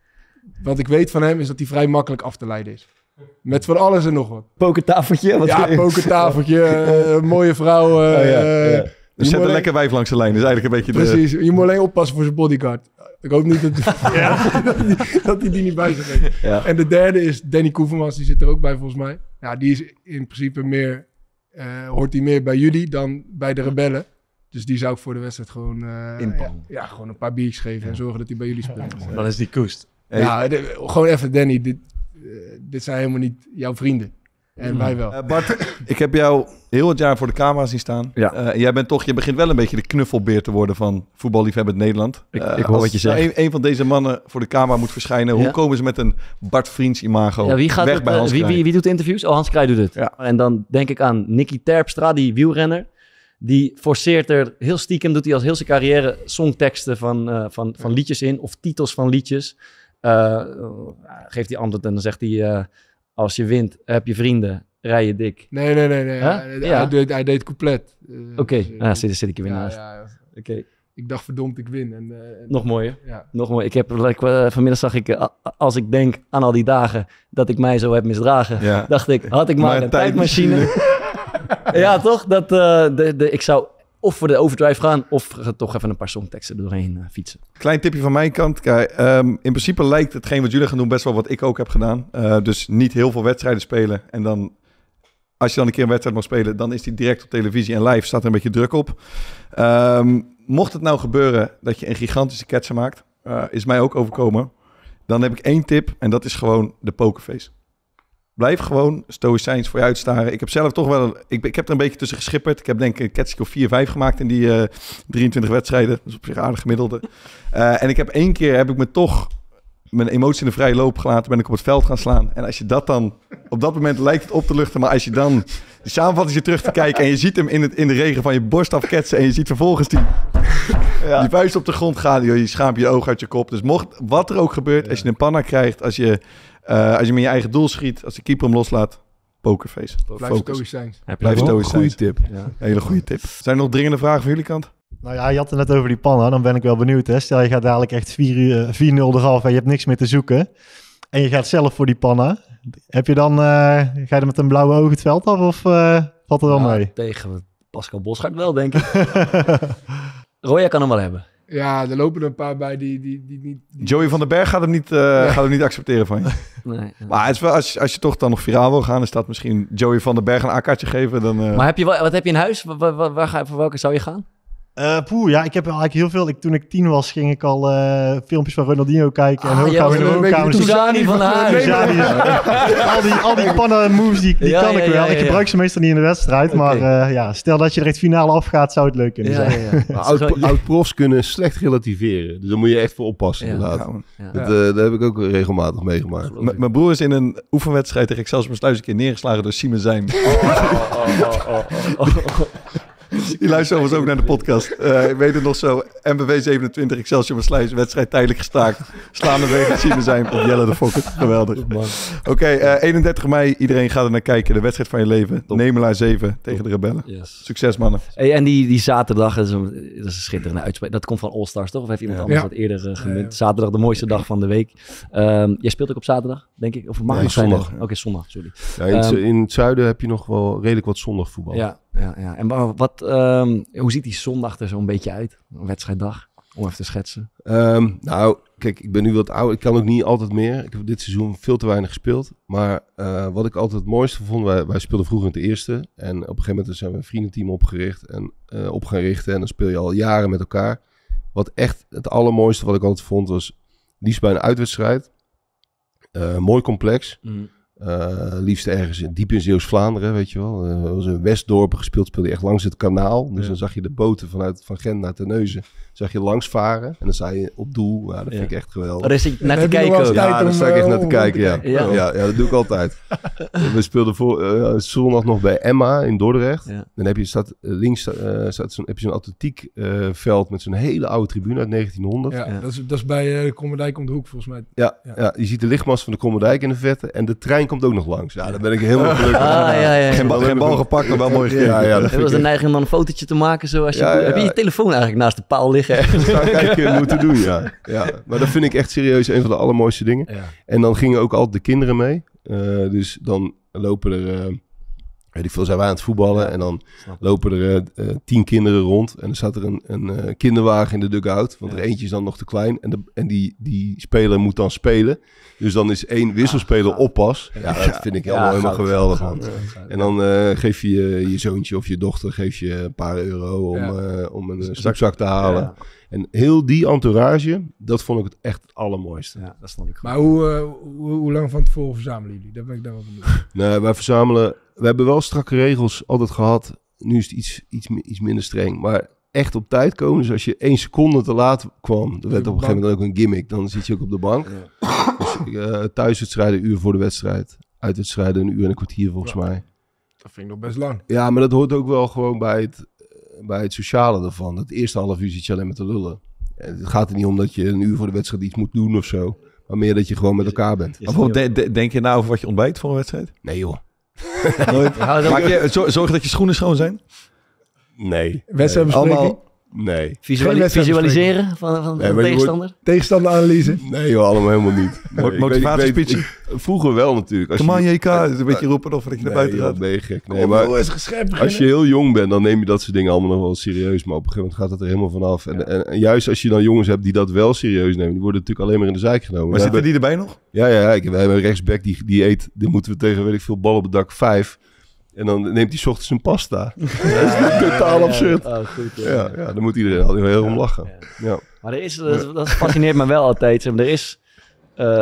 Wat ik weet van hem is dat hij vrij makkelijk af te leiden is. Met van alles en nog wat. Pokertafeltje? Wat ja, pokertafeltje. uh, mooie vrouw. Uh, oh, ja, ja. Dus zet een lekker wijf langs de lijn. Dat is eigenlijk een beetje precies. De... Je moet alleen oppassen voor zijn bodyguard. Ik hoop niet dat, ja. dat, hij, dat hij die niet bij zich heeft. Ja. En de derde is Danny Koevermans. Die zit er ook bij volgens mij. Ja, die is in principe meer... Uh, hoort hij meer bij jullie dan bij de Rebellen. Dus die zou ik voor de wedstrijd gewoon... Uh, ja, ja, gewoon een paar biertjes geven. Ja. En zorgen dat hij bij jullie speelt. Ja. Dan is die koest. Hey. Ja, de, gewoon even Danny. Dit, uh, dit zijn helemaal niet jouw vrienden. En mm. wij wel. Uh, Bart, ik heb jou heel het jaar voor de camera zien staan. Ja. Uh, jij bent toch, je begint wel een beetje de knuffelbeer te worden van voetballiefhebbend Nederland. Ik, uh, ik hoor wat je zegt. Een, een van deze mannen voor de camera moet verschijnen. Ja. Hoe komen ze met een Bart Vriends imago ja, wie gaat weg het, bij Hans uh, wie, wie, wie doet de interviews? Oh, Hans Kraai doet het. Ja. En dan denk ik aan Nicky Terpstra, die wielrenner. Die forceert er heel stiekem, doet hij als heel zijn carrière songteksten van, uh, van, van liedjes in. Of titels van liedjes. Uh, geeft hij antwoord en dan zegt hij... Uh, als je wint, heb je vrienden... Rij je dik. Nee, nee, nee. nee. Huh? Hij, ja. hij, deed, hij deed compleet. Uh, Oké, okay. dus, uh, ah, zit, zit ik er weer ja, naast. Ja, ja. Okay. Ik dacht verdomd, ik win. En, uh, en, Nog mooier. Ja. Nog mooier. Ik heb, like, uh, vanmiddag zag ik, uh, als ik denk aan al die dagen dat ik mij zo heb misdragen, ja. dacht ik, had ik maar, maar een tijdmachine. tijdmachine. Ja, toch? Dat, uh, de, de, ik zou of voor de overdrive gaan, of toch even een paar songteksten doorheen uh, fietsen. Klein tipje van mijn kant. Kijk, um, in principe lijkt hetgeen wat jullie gaan doen best wel wat ik ook heb gedaan. Uh, dus niet heel veel wedstrijden spelen en dan... Als je dan een keer een wedstrijd mag spelen, dan is die direct op televisie en live. Staat er een beetje druk op. Um, mocht het nou gebeuren dat je een gigantische ketser maakt, uh, is mij ook overkomen. Dan heb ik één tip en dat is gewoon de pokerface. Blijf gewoon stoïcijns voor je uitstaren. Ik heb zelf toch wel... Ik, ik heb er een beetje tussen geschipperd. Ik heb denk ik een ketsie of vier, vijf gemaakt in die uh, drieëntwintig wedstrijden. Dat is op zich aardig gemiddelde. Uh, en ik heb één keer heb ik me toch... mijn emotie in de vrije loop gelaten, ben ik op het veld gaan slaan. En als je dat dan, op dat moment lijkt het op te luchten, maar als je dan die samenvatting terug te kijken en je ziet hem in, het, in de regen van je borst afketsen en je ziet vervolgens die, ja. die vuist op de grond gaan, joh, je schaamt je oog uit je kop. Dus mocht wat er ook gebeurt, als je een panna krijgt, als je, uh, als je hem in je eigen doel schiet, als de keeper hem loslaat, pokerface. Blijf stoïcijns. Blijf stoïcijns. Goeie tip. Ja. Hele goede tip. Zijn er nog dringende vragen van jullie kant? Nou ja, je had het net over die pannen. Dan ben ik wel benieuwd. Hè? Stel, je gaat dadelijk echt vier nul eraf en je hebt niks meer te zoeken. En je gaat zelf voor die pannen. Heb je dan, uh, ga je er met een blauwe oog het veld af of uh, valt er wel ja, mee? Tegen Pascal Bosgaard wel, denk ik. Roya kan hem wel hebben. Ja, er lopen er een paar bij die, die, die niet... Die... Joey van den Berg gaat hem niet, uh, ja. gaat hem niet accepteren van je. Nee, nee. Maar het is wel, als, je, als je toch dan nog viraal wil gaan, is dat misschien Joey van den Berg een A-kaartje geven. Dan, uh... Maar heb je, wat heb je in huis? Waar, waar, waar ga je, voor welke zou je gaan? Uh, poeh, ja, ik heb eigenlijk heel veel... Ik, toen ik tien was, ging ik al uh, filmpjes van Ronaldinho kijken. En ah, ook ja, in de woonkamers. Toezani van de huis. al die, al die pannen moves, die, die ja, kan ja, ik wel. ja, ja, ik gebruik ze meestal niet in de wedstrijd. Okay. Maar uh, ja, stel dat je er echt finale afgaat, zou het leuk kunnen ja, zijn. Ja, ja. Oud, oud-profs kunnen slecht relativeren. Dus daar moet je echt voor oppassen, ja. inderdaad. Ja, dat, uh, dat heb ik ook regelmatig meegemaakt. M- mijn broer is in een oefenwedstrijd tegen Excelsior Sluis een keer neergeslagen door Simon Zijn. Oh, oh, oh, oh, oh, oh. Die luistert overigens ook naar de podcast. Uh, ik weet het nog zo. M B V zevenentwintig, Excelsior Sluis, wedstrijd tijdelijk gestaakt. Slaande wegen Simon Zijn op Jelle de Fokker. Geweldig. Oké, okay, uh, eenendertig mei. Iedereen gaat er naar kijken. De wedstrijd van je leven. Top. Nemelaar zeven tegen Top. de Rebellen. Yes. Succes, mannen. Hey, en die, die zaterdag, dat is, een, dat is een schitterende uitspraak. Dat komt van All Stars, toch? Of heeft iemand ja. anders ja. wat eerder uh, gemunt? Ja, ja. Zaterdag, de mooiste dag van de week. Um, jij speelt ook op zaterdag, denk ik? Of maandag? Nee, zondag. Oké, okay, zondag, sorry. Ja, in, um, in het zuiden heb je nog wel redelijk wat zondagvoetbal. Ja, ja, ja. En wat, um, hoe ziet die zondag er zo'n beetje uit? Een wedstrijddag, om even te schetsen. Um, nou, kijk, ik ben nu wat oud. Ik kan ook niet altijd meer. Ik heb dit seizoen veel te weinig gespeeld. Maar uh, wat ik altijd het mooiste vond, wij, wij speelden vroeger in het eerste. En op een gegeven moment zijn we een vriendenteam opgericht en uh, op gaan richten. En dan speel je al jaren met elkaar. Wat echt het allermooiste wat ik altijd vond, was liefst bij een uitwedstrijd. Uh, mooi complex. Mm. Uh, liefst ergens in, diep in Zeeuws-Vlaanderen, weet je wel. Uh, was in Westdorpen gespeeld, speelde echt langs het kanaal. Dus ja. dan zag je de boten vanuit van Gent naar Terneuzen. Zag je langs varen en dan sta je op doel. Ja, dat ja. vind ik echt geweldig. Oh, daar is naar te kijken ook. Ja, daar sta ik echt naar te kijken, ja. Ja. Ja. Ja, ja, dat doe ik altijd. We speelden voor, uh, zondag nog bij Emma in Dordrecht. Ja. Dan heb je, staat, links uh, staat zo'n, heb je zo'n atletiekveld uh, met zo'n hele oude tribune uit negentienhonderd. Ja, ja. Dat, is, dat is bij uh, de Krommerdijk om de hoek volgens mij. Ja, ja. ja, je ziet de lichtmast van de Krommerdijk in de verte en de trein komt ook nog langs. Ja, daar ben ik helemaal gelukkig. Ah, ja, ja, ja. Geen, bal, geen bal gepakt, maar wel mooi gegeven. Ja, ja, dat was de neiging om dan een fotootje te maken. Zo als je, ja, ja. Heb je je telefoon eigenlijk naast de paal liggen? Dat zou ik eigenlijk moeten doen, ja. ja. Maar dat vind ik echt serieus een van de allermooiste dingen. Ja. En dan gingen ook altijd de kinderen mee. Uh, dus dan lopen er... Uh, weet ik veel, zijn wij aan het voetballen. Ja, en dan lopen er uh, tien kinderen rond. En dan staat er een, een uh, kinderwagen in de dugout. Want ja. er eentje is dan nog te klein. En, de, en die, die speler moet dan spelen. Dus dan is één wisselspeler ja, oppas. Ja, dat vind ik helemaal, ja, helemaal geweldig. Goud, goud, goud. En dan uh, geef je uh, je zoontje of je dochter geef je een paar euro om, ja. uh, om een uh, stukzak te halen. Ja. En heel die entourage, dat vond ik het echt het allermooiste. Ja, dat snap ik goed. Maar hoe, uh, hoe, hoe lang van tevoren verzamelen jullie? Daar ben ik dan wel benieuwd. Nee, wij verzamelen... We hebben wel strakke regels altijd gehad. Nu is het iets, iets, iets minder streng. Maar echt op tijd komen. Dus als je één seconde te laat kwam... dat werd op een gegeven moment ook een gimmick. Dan zit je ook op de bank. Ja. Dus uh, thuiswedstrijden een uur voor de wedstrijd. Uitwedstrijden een uur en een kwartier volgens ja. mij. Dat vind ik nog best lang. Ja, maar dat hoort ook wel gewoon bij het, bij het sociale ervan. Het eerste half uur zit je alleen met te lullen. En het gaat er niet om dat je een uur voor de wedstrijd iets moet doen of zo. Maar meer dat je gewoon met elkaar bent. Maar de, de, denk je nou over wat je ontbijt voor een wedstrijd? Nee joh. Nooit. Maak je, zorg dat je schoenen schoon zijn? Nee. Wedstrijdbespreking? Allemaal... Nee. Visuali- visualiseren van, van nee, de tegenstander? Wordt... Tegenstanderanalyse? Nee joh, allemaal helemaal niet. Nee, motivatiespeech? Vroeger wel natuurlijk. Kom aan J K, is een beetje roepen of dat je nee, naar buiten joh, gaat. ben je gek. Nee, maar als je heel jong bent, dan neem je dat soort dingen allemaal nog wel serieus. Maar op een gegeven moment gaat het er helemaal vanaf. En, en, en juist als je dan jongens hebt die dat wel serieus nemen, die worden natuurlijk alleen maar in de zijk genomen. Maar zitten die erbij nog? Ja, ja, ja. Ik, wij hebben een rechtsback die, die eet, die moeten we tegen, weet ik veel, ballen op het dak vijf. En dan neemt hij 's ochtends een pasta. Ja, dat is totaal ja, absurd. Ja, oh, goed, ja. Ja, ja, dan moet iedereen al heel ja, om lachen. Ja. Ja. Maar er is, dat, dat fascineert me wel altijd. Er is, uh,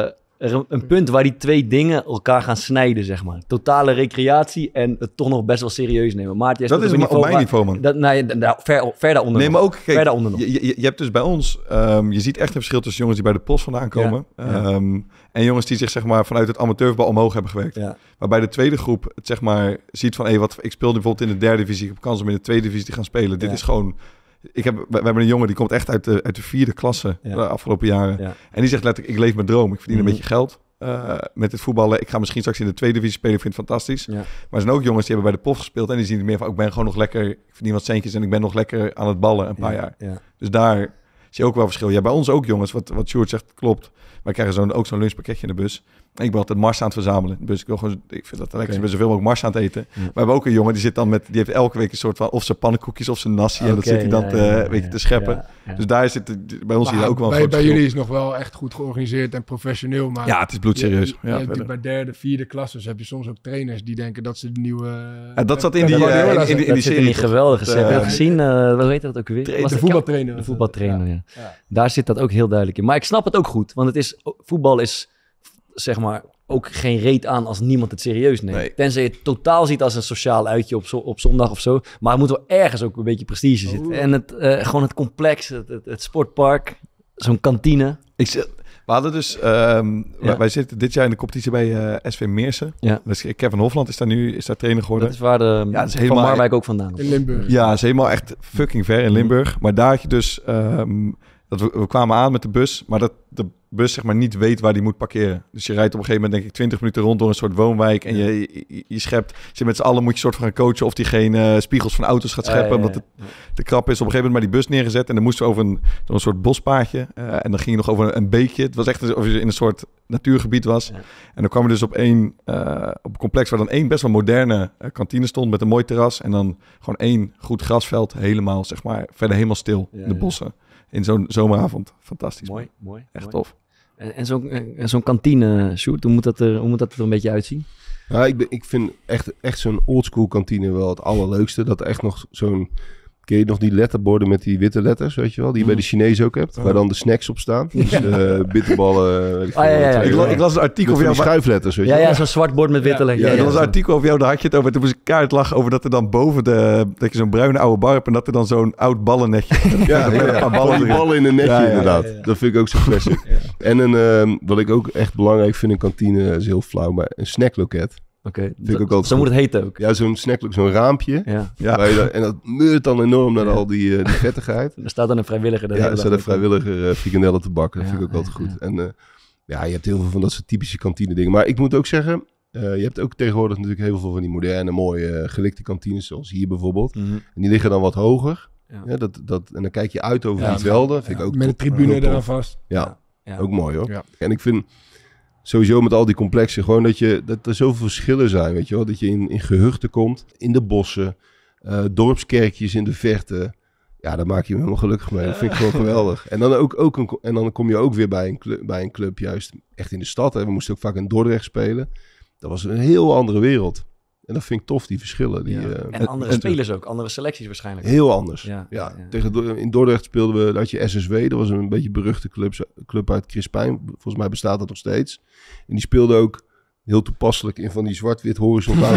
er een, een punt waar die twee dingen elkaar gaan snijden, zeg maar. Totale recreatie en het toch nog best wel serieus nemen. Maarten, jij dat is op, op mijn waar, niveau, man. Dat, nou, ja, nou, ver, ver daaronder Nee, nog. maar ook, kijk, ver daaronder nog. Je, je, je hebt dus bij ons, um, je ziet echt een verschil tussen jongens die bij de post vandaan komen. Ja, ja. Um, en jongens die zich zeg maar vanuit het amateurvoetbal omhoog hebben gewerkt. Ja. Waarbij de tweede groep het zeg maar ziet van, hey, wat ik speelde bijvoorbeeld in de derde divisie, ik heb kans om in de tweede divisie te gaan spelen. Dit Ja. is gewoon... Ik heb, we hebben een jongen die komt echt uit de, uit de vierde klasse Ja. de afgelopen jaren. Ja. En die zegt letterlijk, ik leef mijn droom. Ik verdien Mhm. een beetje geld uh, met het voetballen. Ik ga misschien straks in de tweede divisie spelen. Ik vind het fantastisch. Ja. Maar er zijn ook jongens die hebben bij de P O F gespeeld. En die zien meer van, ik ben gewoon nog lekker... Ik verdien wat centjes en ik ben nog lekker aan het ballen een paar Ja, jaar. ja. Dus daar zie je ook wel verschil. Ja, bij ons ook jongens. Wat, wat Sjoerd zegt klopt. Wij krijgen zo'n, ook zo'n lunchpakketje in de bus. En ik ben altijd Mars aan het verzamelen. Dus ik wil gewoon, ik vind dat lekker. Okay. Ik ben zoveel mogelijk Mars aan het eten. Ja. Maar we hebben ook een jongen die zit dan met, die heeft elke week een soort van of zijn pannenkoekjes of zijn nasi. En dat Oké, zit hij dan ja, te, ja, ja, weet je, te ja, scheppen. ja, ja. Dus daar zit het, bij ons zie je ook wel een bij, groot bij verschil. jullie is het nog wel echt goed georganiseerd en professioneel. Maar Ja, het is bloedserieus. Je, je, Ja, je hebt verder. natuurlijk bij derde, vierde klasses heb je soms ook trainers die denken dat ze de nieuwe... Ja, dat zat in die, Pep uh, Guardiola in, in, zijn. in Dat die zit in serie. die geweldige toch? serie. Heb je Uh, dat gezien? Uh, wat heet dat ook weer? de Was het- voetbaltrainer. De was voetbaltrainer, ja. dat. Ja. Daar zit dat ook heel duidelijk in. Maar ik snap het ook goed. Want het is, voetbal is, zeg maar, ook geen reet aan als niemand het serieus neemt. Nee. Tenzij je het totaal ziet als een sociaal uitje op, zo, op zondag of zo. Maar er moet wel ergens ook een beetje prestige zitten. Oh. En het, uh, gewoon het complex, het, het, het sportpark, zo'n kantine. Ik, zeg- we hadden dus, um, Ja. wij, wij zitten dit jaar in de competitie bij uh, S V Meersen. Ja. Dus Kevin Hofland is daar nu is daar trainer geworden. Dat is waar de, Ja, dat is van helemaal- Marwijk ook vandaan komt. In Limburg. Ja, het is helemaal echt fucking ver in Limburg. Maar daar had je dus... Um, dat we, we kwamen aan met de bus, maar dat de bus zeg maar niet weet waar die moet parkeren. Dus je rijdt op een gegeven moment denk ik twintig minuten rond door een soort woonwijk en je, je, je schept... Je met z'n allen moet je soort van gaan coachen of die geen uh, spiegels van auto's gaat scheppen. Ja, ja, ja. Omdat het te krap is. Op een gegeven moment maar die bus neergezet en dan moesten we over een, door een soort bospaadje. Uh, en dan ging je nog over een, een beekje. Het was echt alsof je in een soort natuurgebied was. Ja. En dan kwam je dus op één uh, op een complex waar dan één best wel moderne uh, kantine stond met een mooi terras. En dan gewoon één goed grasveld helemaal, zeg maar, verder helemaal stil Ja, in de ja. bossen. In zo'n zomeravond. Fantastisch. Mooi, man. mooi. Echt mooi. tof. En, en zo'n en zo'n kantine, Sjoerd, hoe moet dat er, hoe moet dat er een beetje uitzien? Ja, ik, ben, ik vind echt, echt zo'n oldschool kantine wel het allerleukste. Dat er echt nog zo'n... Ken je nog die letterborden met die witte letters, weet je wel? Die je bij de Chinezen ook hebt. Waar dan de snacks op staan. Dus uh, bitterballen... weet ik Ah, veel ja, ja, wat, ja. weet Ik, je la- wel. ik las een artikel Met over van jou. die schuifletters, weet je Ja, wel. ja, zo'n zwart bord met witte Ja. letters. Ja, er was een artikel over jou, daar had je het over. Toen moest ik kaart lachen over dat er dan boven de... Dat je zo'n bruine oude bar hebt en dat er dan zo'n oud ballennetje... Ja, met ja, een ja. paar ballen Van die erin. ballen in een netje Ja, ja, inderdaad. ja, ja. Dat vind ik ook zo classic. En een, ehm, wat ik ook echt belangrijk vind in kantine, is heel flauw, maar een snackloket. Oké, ik ook altijd zo goed. moet het heten ook. Ja, zo'n snackloket, zo'n raampje. Ja. Ja. Waar je dan, en dat meurt dan enorm naar Ja. al die, uh, die vettigheid. Er staat dan een vrijwilliger. de Ja, hele er dag staat een met- vrijwilliger uh, frikandellen te bakken. Dat Ja, vind ik ook altijd ja, goed. En uh, ja, je hebt heel veel van dat soort typische kantine dingen. Maar ik moet ook zeggen, uh, je hebt ook tegenwoordig natuurlijk heel veel van die moderne, mooie uh, gelikte kantines, zoals hier bijvoorbeeld. Mhm. En die liggen dan wat hoger. Ja. Ja, dat, dat, en dan kijk je uit over Ja, die velden. Vind ik ook Met de top. tribune Heel tof. eraan vast. Ja, Ja. ook mooi hoor. Ja. En ik vind sowieso met al die complexen gewoon dat, je, dat er zoveel verschillen zijn, weet je wel. Dat je in, in gehuchten komt, in de bossen, uh, dorpskerkjes in de verte. Ja, daar maak je me helemaal gelukkig mee. Dat vind ik gewoon geweldig. En dan, ook, ook een, en dan kom je ook weer bij een, club, bij een club, juist echt in de stad. Hè. We moesten ook vaak in Dordrecht spelen. Dat was een heel andere wereld. En dat vind ik tof, die verschillen. Die, Ja. uh, En andere en- spelers ook, andere selecties waarschijnlijk. heel anders. Ja, Ja, ja, ja. Tegen, Dor- in Dordrecht speelden we, dat had je S S W. Dat was een beetje beruchte club, club uit Crispijn. Volgens mij bestaat dat nog steeds. En die speelde ook heel toepasselijk in van die zwart-wit horizontale.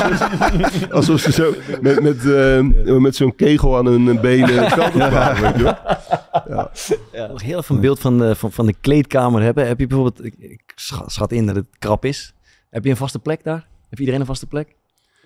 Alsof ze zo met, met, uh, met zo'n kegel aan hun benen het veld opkwamen, weet je wel. Ja. Ja, nog heel even een beeld van de, van, van de kleedkamer hebben. Heb je bijvoorbeeld, ik, ik schat, schat in dat het krap is. Heb je een vaste plek daar? Heeft iedereen een vaste plek?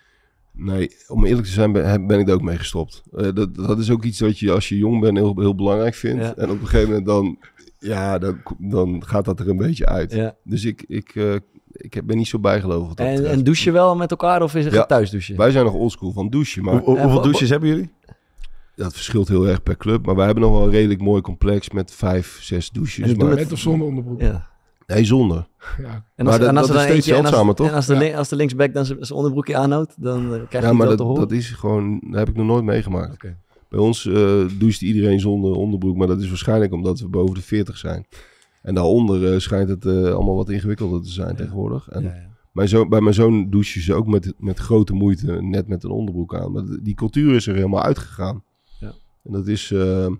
Nee, om eerlijk te zijn ben, ben ik daar ook mee gestopt. Uh, dat, dat is ook iets wat je als je jong bent heel, heel belangrijk vindt. Ja. En op een gegeven moment dan, ja, dan, dan gaat dat er een beetje uit. Ja. Dus ik, ik, uh, ik ben niet zo bijgelovig. wat dat En, betreft. en douche je wel met elkaar of is het Ja. thuis douchen? Wij zijn nog oldschool van douchen, maar Hoe- hoe- Ja, hoeveel bo- douches hebben jullie? dat verschilt heel erg per club. Maar wij hebben nog wel een redelijk mooi complex met vijf, zes douches. En ik doe Maar, Met of zonder onderbroek. Ja. nee, zonder. Ja. En Maar als, dat- en als dat er is dan steeds eentje, en als, zeldzamer, toch? en als de, Ja. lin- als de linksback dan zijn zijn onderbroekje aanhoudt, dan uh, krijg je Ja, het maar wel dat, te horen. dat is gewoon, dat heb ik nog nooit meegemaakt. Oké. Bij ons uh, doucht iedereen zonder onderbroek, maar dat is waarschijnlijk omdat we boven de veertig zijn. En daaronder uh, schijnt het uh, allemaal wat ingewikkelder te zijn Ja. tegenwoordig. En Ja, ja. mijn zoon, bij mijn zoon douchen ze ook met, met grote moeite, net met een onderbroek aan. Maar die cultuur is er helemaal uitgegaan. Ja. En dat is, uh,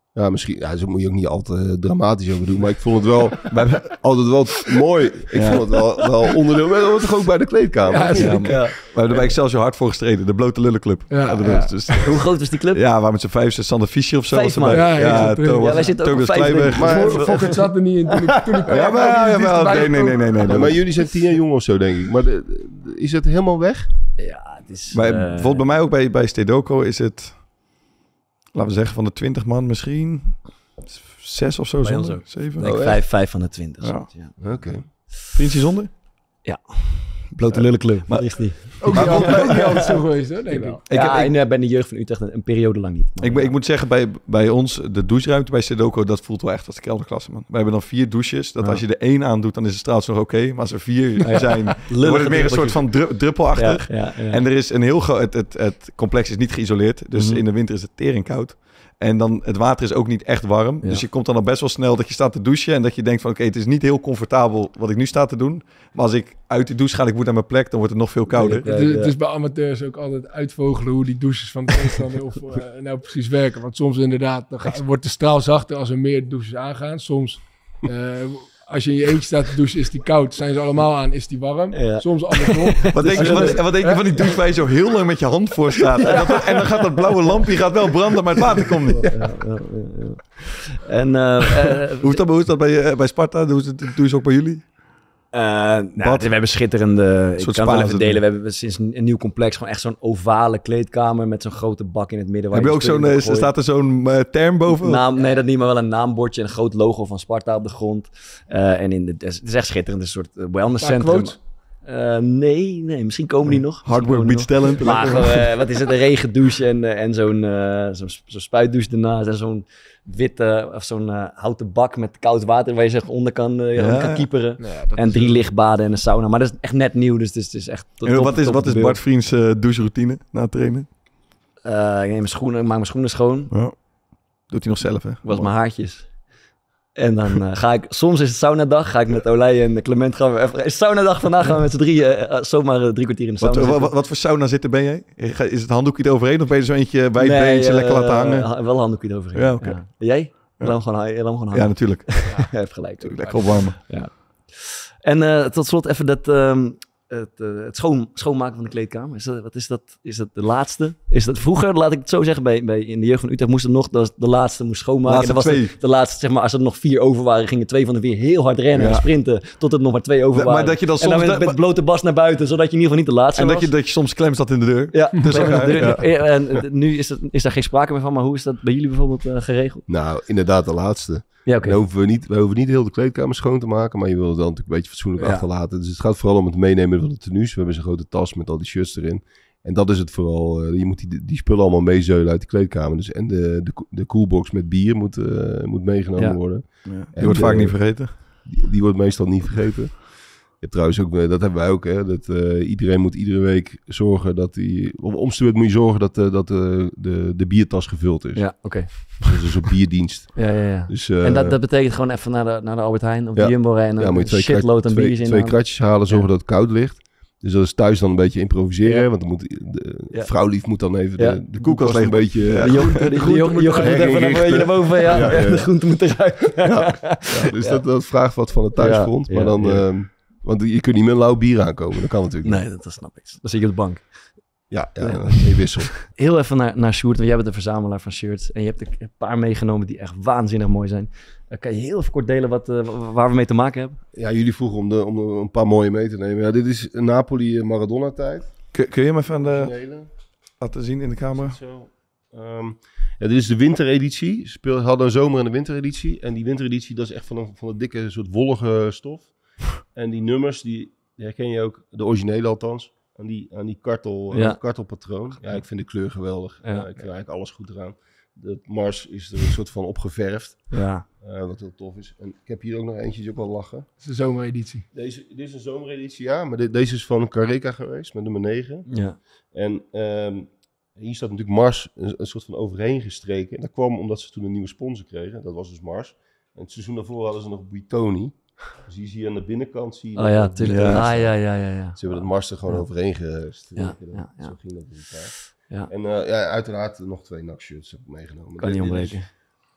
Ja, misschien, ja, zo moet je ook niet al te dramatisch over doen. Maar ik vond het wel altijd wel mooi. Ik ja. vond het wel, wel onderdeel. Maar dat was toch ook bij de kleedkamer? Ja, ja, ja. We hebben er bij Excelsior hard voor gestreden. De Blote Lullenclub. Ja, ja, ja. Dus, hoe groot was die club? Ja, waar met z'n vijf, Sander Fischer of zo. Vijf man. Ja, ja, ja, Thomas, ja, wij zitten ook op vijf. Maar Fokker zat er niet in toen ik... Toen ik ja, maar, ja, maar, nee, nee, nee, nee, nee, nee. Maar jullie zijn tien jaar jong of zo, denk ik. Maar de, de, is het helemaal weg? Ja, het is... Maar, uh, bijvoorbeeld bij mij ook bij, bij Stedoco is het... Laten we zeggen van de twintig man misschien... Zes of zo bij zonder? Zeven? Denk oh, vijf, vijf van de twintig. Ja. Ja. Oké. Okay. Vriendje zonder? Ja. Blote Lullenclub. Maar is die. Ook niet altijd, altijd zo geweest, hè, denk ik. ik ja, heb, ik, en, uh, bij de jeugd van Utrecht een, een periode lang niet. Ik, ik moet zeggen, bij, bij ons, de doucheruimte bij Stedoco, dat voelt wel echt als de kelderklasse, man. We hebben dan vier douches. Dat ja. Als je er één aan doet, dan is het straaltjes nog oké. Okay, maar als er vier ja. zijn, dan wordt het meer een soort van dru- druppelachtig. Ja, ja, ja. En er is een heel groot... Het, het, het complex is niet geïsoleerd. Dus mm-hmm. in de winter is het tering koud. En dan, het water is ook niet echt warm. Ja. Dus je komt dan al best wel snel dat je staat te douchen... en dat je denkt van, oké, okay, het is niet heel comfortabel wat ik nu sta te doen. Maar als ik uit de douche ga en ik moet naar mijn plek... dan wordt het nog veel kouder. Ja, ja, ja. Het, het is bij amateurs ook altijd uitvogelen... hoe die douches van de tegenstander of uh, nou precies werken. Want soms inderdaad dan ga, wordt de straal zachter... als er meer douches aangaan. Soms... Uh, als je in je eentje staat te douchen, is die koud. Zijn ze allemaal aan, is die warm. Ja. Soms andersom. Wat denk, je, wat, wat denk je van die douche waar je zo heel lang met je hand voor staat? En, dat, en dan gaat dat blauwe lampje gaat wel branden, maar het water komt niet. Ja, ja, ja, ja. En, uh, uh, hoe is dat, hoe is dat bij, uh, bij Sparta? Hoe is het, doe je ze ook bij jullie? Uh, nou, we hebben schitterende... Ik kan het wel even delen. We hebben sinds een, een nieuw complex gewoon echt zo'n ovale kleedkamer... met zo'n grote bak in het midden. Heb je, je ook zo'n... Uh, staat er zo'n uh, term boven? Naam, nee, dat niet, maar wel een naambordje... en een groot logo van Sparta op de grond. Uh, en in de, het is echt schitterend. Het is een soort uh, wellnesscentrum. Uh, nee, nee, misschien komen die nog. Hardwork beats talent. Maar uh, wat is het, een regendouche en, uh, en zo'n, uh, zo'n, zo'n spuitdouche ernaast... en zo'n witte of zo'n uh, houten bak met koud water... waar je zich onder kan, uh, ja. kan kieperen. Ja, en drie lichtbaden en een sauna. Maar dat is echt net nieuw, dus het is, het is echt... En top, wat is, wat is Bart Vriends uh, doucheroutine na het trainen? Uh, ik neem mijn schoenen, maak mijn schoenen schoon. Ja. Doet hij nog zelf, hè? Was mijn haartjes. En dan uh, ga ik, soms is het saunadag, ga ik met Olij en Clement gaan we even, is saunadag vandaag gaan we met z'n drieën uh, zomaar uh, drie kwartier in de sauna wat, wat, wat voor sauna zitten ben jij? Is het handdoekje eroverheen of ben je zo eentje bij het nee, beentje uh, lekker laten hangen? Uh, wel handdoekje eroverheen. Ja, okay. Ja. Jij? Ja. Laat hem gewoon, laat hem gewoon hangen. Ja, natuurlijk. Ja, hij heeft gelijk. Natuurlijk, lekker opwarmen. Ja. En uh, tot slot even dat... Um, Het, uh, het schoon, schoonmaken van de kleedkamer. Is dat, wat is dat? Is dat de laatste? Is dat vroeger, laat ik het zo zeggen, bij, bij, in de jeugd van Utrecht moest er nog, dat de laatste moest schoonmaken. Laatste was twee. De, de laatste, zeg maar, als er nog vier over waren, gingen twee van de vier heel hard rennen ja. en sprinten, tot het nog maar twee over waren. Maar dat je dan soms... En dan met, met blote bas naar buiten, zodat je in ieder geval niet de laatste en was. En dat je, dat je soms klem zat in de deur. Ja, dus in de deur. Ja. Ja. En nu is, het, is daar geen sprake meer van, maar hoe is dat bij jullie bijvoorbeeld uh, geregeld? Nou, inderdaad de laatste. Ja, okay. Dan hoeven we, niet, we hoeven niet heel de kleedkamer schoon te maken, maar je wil het dan natuurlijk een beetje fatsoenlijk ja. achterlaten. Dus het gaat vooral om het meenemen van de tenues. We hebben zo'n grote tas met al die shirts erin. En dat is het vooral. Uh, je moet die, die spullen allemaal meezeulen uit de kleedkamer. Dus, en de, de, de coolbox met bier moet, uh, moet meegenomen ja. worden. Ja. Die en wordt de, vaak niet vergeten. Die, die wordt meestal niet vergeten. Ja, trouwens ook, dat hebben wij ook, hè. Dat, uh, iedereen moet iedere week zorgen dat die... Om omstuurt moet je zorgen dat, uh, dat uh, de, de biertas gevuld is. Ja, oké. Okay. Dus dat is een bierdienst. Ja, ja, ja. Dus, uh, en dat, dat betekent gewoon even naar de, naar de Albert Heijn of de ja. Jumbo rijden en ja, een shitload aan biertjes in. Twee kratjes halen, zorgen ja. dat het koud ligt. Dus dat is thuis dan een beetje improviseren. Ja. Want dan moet de ja. vrouwlief moet dan even ja. de, de koelkast een beetje... Ja. De yoghurt moet even een beetje naar boven. Ja. Ja, ja, ja. De groente moet eruit. Ja. Ja, dus ja. Dat, dat vraagt wat van het thuisfront. Ja. Maar dan... Ja. Um, want je kunt niet met lauw bier aankomen. Dat kan natuurlijk niet. Nee, dat, dat snap ik. Dan zit je op de bank. Ja, ja, ja. Je wissel. Heel even naar, naar Sjoerd. Want jij bent de verzamelaar van shirts. En je hebt er een paar meegenomen die echt waanzinnig mooi zijn. Uh, kan je heel even kort delen wat, uh, waar we mee te maken hebben? Ja, jullie vroegen om, de, om de, een paar mooie mee te nemen. Ja, dit is Napoli Maradona-tijd. Kun, kun je hem even aan de, laten zien in de camera? Zo. Um, ja, dit is de wintereditie. Ze speel, hadden een zomer- en een wintereditie. En die wintereditie, dat is echt van een, van een dikke soort wollige stof. En die nummers, die, die herken je ook, de originele althans, aan die, aan die kartel, ja. kartelpatroon. Ja, ik vind de kleur geweldig. Ja. Ja, ik vind eigenlijk alles goed eraan. De Mars is er een soort van opgeverfd. Ja. Uh, wat heel tof is. En ik heb hier ook nog eentje die ook wel lachen. Dat is een zomereditie. Deze, dit is een zomereditie, ja. Maar dit, deze is van Carreca geweest, met nummer negen. Ja. En um, hier staat natuurlijk Mars een, een soort van overheen gestreken. En dat kwam omdat ze toen een nieuwe sponsor kregen. Dat was dus Mars. En het seizoen daarvoor hadden ze nog Buitoni. Dus hier zie je aan de binnenkant... Zie je oh ja, tuurlijk. Ja. Ah, ja, ja, ja, ja. Ze hebben dat Mars er gewoon ja. overheen gestreken. Ja, ja, ja. Zo ging dat in elkaar. Ja. En uh, ja, uiteraard nog twee N A C-shirts heb ik meegenomen. Kan niet ontbreken.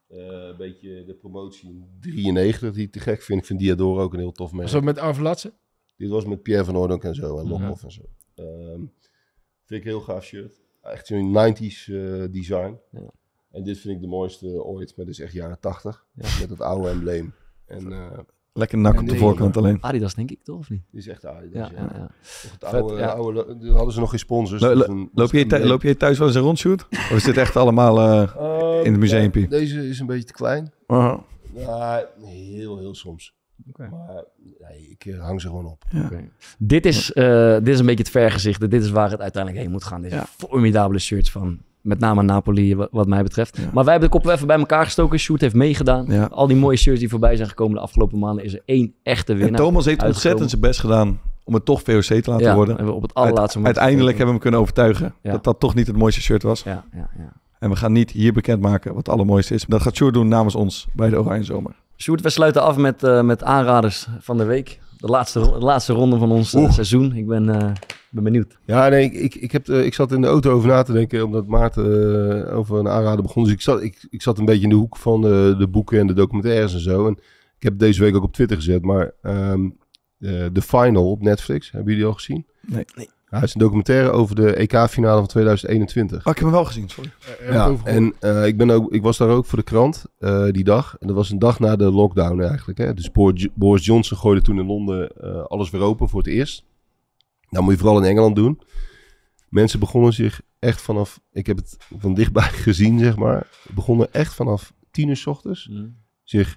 Uh, een beetje de promotie in drieënnegentig die ik te gek vind. Ik vind Diadora ook een heel tof merk. Was dat met Arvelatse? Dit was met Pierre van Hooydonk en zo. En Lokhoff ja. en zo. Um, vind ik een heel gaaf shirt. Echt zo'n nineties uh, design. Ja. En dit vind ik de mooiste ooit. Maar dit is echt jaren tachtig. Ja. Met het oude embleem. En, uh, Lekker nak op de voorkant alleen. Adidas denk ik toch, of niet? Die is echt Adidas, ja. ja. ja, ja. Het oude, Vet, ja. oude, hadden ze nog geen sponsors. Lo, lo, dus een, loop, je thuis, loop je thuis wel eens een rondshoot? Of is dit echt allemaal uh, uh, in het museumpje? Ja, deze is een beetje te klein. Uh-huh. Ja, heel, heel soms. Okay. Maar nee, ik hang ze gewoon op. Ja. Okay. Dit, is, uh, dit is een beetje het vergezicht. Dit is waar het uiteindelijk heen moet gaan. Deze ja. formidabele shirts van met name Napoli, wat, wat mij betreft. Ja. Maar wij hebben de koppen even bij elkaar gestoken. Sjoerd heeft meegedaan. Ja. Al die mooie shirts die voorbij zijn gekomen de afgelopen maanden, is er één echte winnaar. En Thomas heeft ontzettend zijn best gedaan om het toch V O C te laten ja, worden. Op het allerlaatste moment. Uiteindelijk hebben we hem kunnen overtuigen ja. dat dat toch niet het mooiste shirt was. Ja, ja, ja. En we gaan niet hier bekendmaken wat het allermooiste is. Dat gaat Sjoerd doen namens ons bij de Oranje Zomer. Sjoerd, we sluiten af met, uh, met aanraders van de week. De laatste, de laatste ronde van ons uh, seizoen. Ik ben, uh, ben benieuwd. Ja, nee, ik, ik, ik, heb de, ik zat in de auto over na te denken, omdat Maarten uh, over een aanrader begon. Dus ik zat, ik, ik zat een beetje in de hoek van de, de boeken en de documentaires en zo. En ik heb deze week ook op Twitter gezet, maar um, uh, The Final op Netflix, hebben jullie al gezien? Nee. nee. Ja, het is een documentaire over de E K-finale van tweeduizend eenentwintig. Oh, ik heb hem wel gezien, sorry. Ja, ja en uh, ik, ben ook, ik was daar ook voor de krant uh, die dag. En dat was een dag na de lockdown eigenlijk. Hè. Dus Boris Johnson gooide toen in Londen uh, alles weer open voor het eerst. Dat moet je vooral in Engeland doen. Mensen begonnen zich echt vanaf... Ik heb het van dichtbij gezien, zeg maar. Begonnen echt vanaf tien uur 's ochtends mm. zich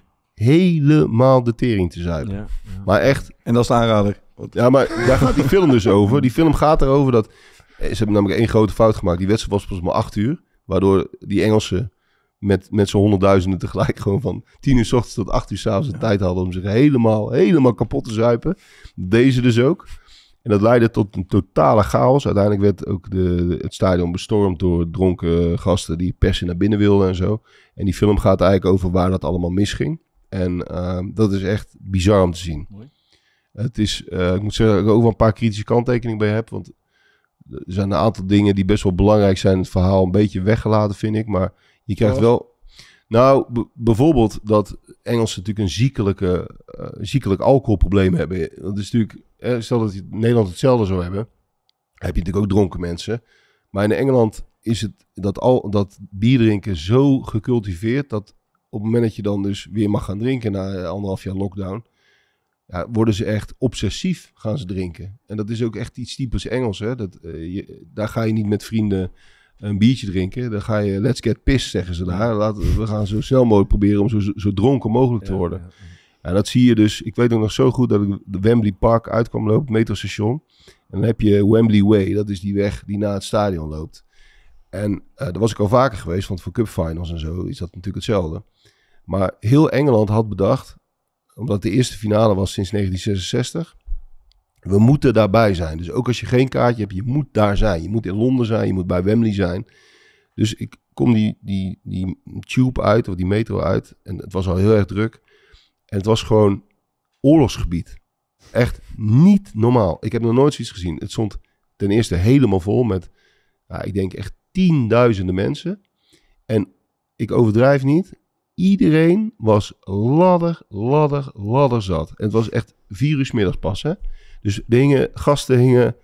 helemaal de tering te zuipen. Ja, ja. Maar echt... En dat is de aanrader. Ja, maar daar gaat die film dus over. Die film gaat erover dat... Ze hebben namelijk één grote fout gemaakt. Die wedstrijd was pas maar acht uur. Waardoor die Engelsen met, met zo'n honderdduizenden tegelijk gewoon van tien uur 's ochtends tot acht uur 's avonds de ja. tijd hadden om zich helemaal, helemaal kapot te zuipen. Deze dus ook. En dat leidde tot een totale chaos. Uiteindelijk werd ook de, het stadion bestormd door dronken gasten die per se naar binnen wilden en zo. En die film gaat eigenlijk over waar dat allemaal misging. En uh, dat is echt bizar om te zien. Mooi. Het is, uh, ik moet zeggen dat ik ook wel een paar kritische kanttekeningen bij heb. Want er zijn een aantal dingen die best wel belangrijk zijn. Het verhaal een beetje weggelaten, vind ik. Maar je krijgt wel... Nou, b- bijvoorbeeld dat Engelsen natuurlijk een ziekelijke, uh, ziekelijk alcoholprobleem hebben. Dat is natuurlijk... Eh, stel dat je in Nederland hetzelfde zou hebben. Heb je natuurlijk ook dronken mensen. Maar in Engeland is het dat, al, dat bier drinken zo gecultiveerd... dat op het moment dat je dan dus weer mag gaan drinken... na anderhalf jaar lockdown... Ja, worden ze echt obsessief gaan ze drinken. En dat is ook echt iets typisch Engels. Hè? Dat, uh, je, daar ga je niet met vrienden een biertje drinken. Dan ga je let's get pissed, zeggen ze daar. Laten, we gaan zo snel mogelijk proberen om zo, zo dronken mogelijk te worden. Ja, ja, ja. Ja, dat zie je dus. Ik weet ook nog zo goed dat ik de Wembley Park uitkwam lopen, het metrostation. En dan heb je Wembley Way. Dat is die weg die naar het stadion loopt. En uh, daar was ik al vaker geweest, want voor cupfinals en zo is dat natuurlijk hetzelfde. Maar heel Engeland had bedacht... omdat de eerste finale was sinds negentien zesenzestig. We moeten daarbij zijn. Dus ook als je geen kaartje hebt, je moet daar zijn. Je moet in Londen zijn, je moet bij Wembley zijn. Dus ik kom die, die, die tube uit, of die metro uit. En het was al heel erg druk. En het was gewoon oorlogsgebied. Echt niet normaal. Ik heb nog nooit zoiets gezien. Het stond ten eerste helemaal vol met, nou, ik denk echt tienduizenden mensen. En ik overdrijf niet... Iedereen was ladder, ladder, ladder zat. En het was echt vier uur 's middags pas, hè. Dus de hingen, gasten hingen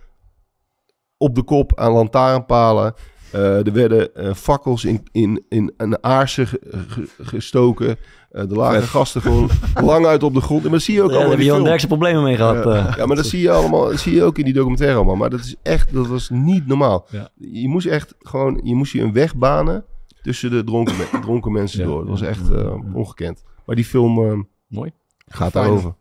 op de kop aan lantaarnpalen. Uh, er werden uh, fakkels in, in, in een aarse ge, ge, gestoken. Uh, er lagen gasten gewoon lang uit op de grond. En dat zie je ook ja, allemaal. Daar heb je Johan Derksen problemen mee gehad. Uh, uh. Ja, maar dat zie je allemaal. Dat zie je ook in die documentaire allemaal. Maar dat is echt, dat was niet normaal. Ja. Je moest echt gewoon, je moest je een weg banen tussen de dronken, me- dronken mensen ja, door. Dat was echt uh, ongekend. Maar die film uh, mooi gaat daarover.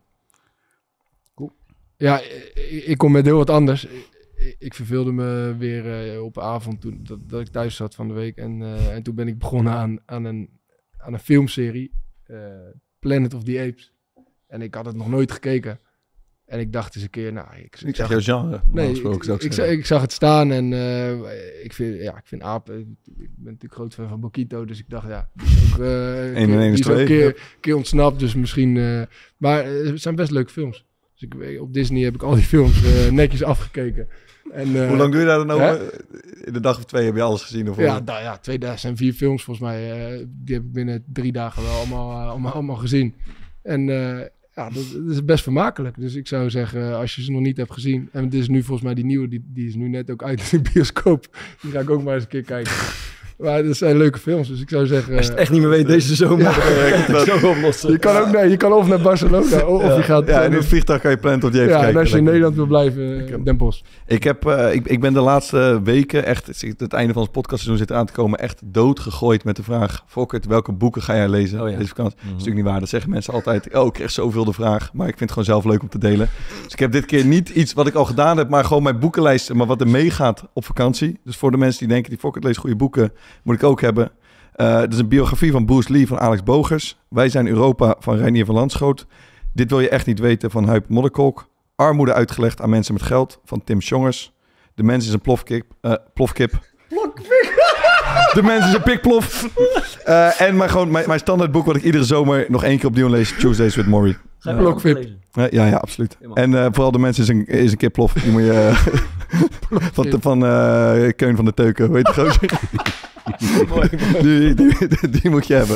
Cool. Ja, ik, ik kom met heel wat anders. Ik, ik verveelde me weer uh, op een avond toen dat, dat ik thuis zat van de week. En, uh, en toen ben ik begonnen aan, aan, een, aan een filmserie. Uh, Planet of the Apes. En ik had het nog nooit gekeken. En ik dacht eens een keer, nou... Ik, ik zag jouw genre. Nee, ik, ik, ik, ik, ik zag het staan en uh, ik, vind, ja, ik vind apen... Ik ben natuurlijk groot fan van Bokito, dus ik dacht, ja... Die is ook, uh, een en een is die is ook twee. een keer, keer ontsnapt, dus misschien... Uh, maar uh, het zijn best leuke films. Dus ik, op Disney heb ik al die films uh, netjes afgekeken. En, uh, Hoe lang doe je daar dan over? Hè? In de dag of twee heb je alles gezien? Of ja, da, ja, tweeduizend vier films volgens mij. Uh, die heb ik binnen drie dagen wel allemaal, uh, allemaal, allemaal gezien. En uh, ja, dat, dat is best vermakelijk. Dus ik zou zeggen, als je ze nog niet hebt gezien... en het is nu volgens mij die nieuwe, die, die is nu net ook uit in de bioscoop. Die ga ik ook maar eens een keer kijken. Maar dat zijn leuke films, dus ik zou zeggen... Als je het echt niet meer weet deze zomer, ja, uh, zo oplossen. Je kan ook nee, je kan of naar Barcelona, of ja. je gaat... Ja, in een vliegtuig kan je plannen tot je even ja, kijken. En als je in Nederland wil blijven, uh, Den Bosch. Ik, heb, uh, ik, ik ben de laatste weken echt, het einde van ons podcastseizoen zit eraan te komen, echt doodgegooid met de vraag, Fokkert, welke boeken ga jij lezen oh, ja. deze vakantie? Mm-hmm. Dat is natuurlijk niet waar, dat zeggen mensen altijd, oh, ik krijg zoveel de vraag, maar ik vind het gewoon zelf leuk om te delen. Dus ik heb dit keer niet iets wat ik al gedaan heb, maar gewoon mijn boekenlijst, maar wat er meegaat op vakantie. Dus voor de mensen die denken, die Fokkert leest goede boeken, moet ik ook hebben. Uh, dit is een biografie van Bruce Lee van Alex Bogers. Wij zijn Europa van Reinier van Landschoot. Dit wil je echt niet weten van Huip Modderkolk. Armoede uitgelegd aan mensen met geld van Tim Sjongers. De mens is een plofkip. Uh, plofkip. De mens is een pikplof. Uh, en maar gewoon mijn, mijn standaardboek wat ik iedere zomer nog één keer opnieuw lees. Tuesdays with Morrie. Ga je ook lezen? Uh, ja, ja, absoluut. Ja, en uh, vooral de mens is een, is een kiplof. Die moet je... Uh, van van uh, Keun van de Teuken. Weet je gozer? mooi, mooi. Die, die, die, die moet je hebben.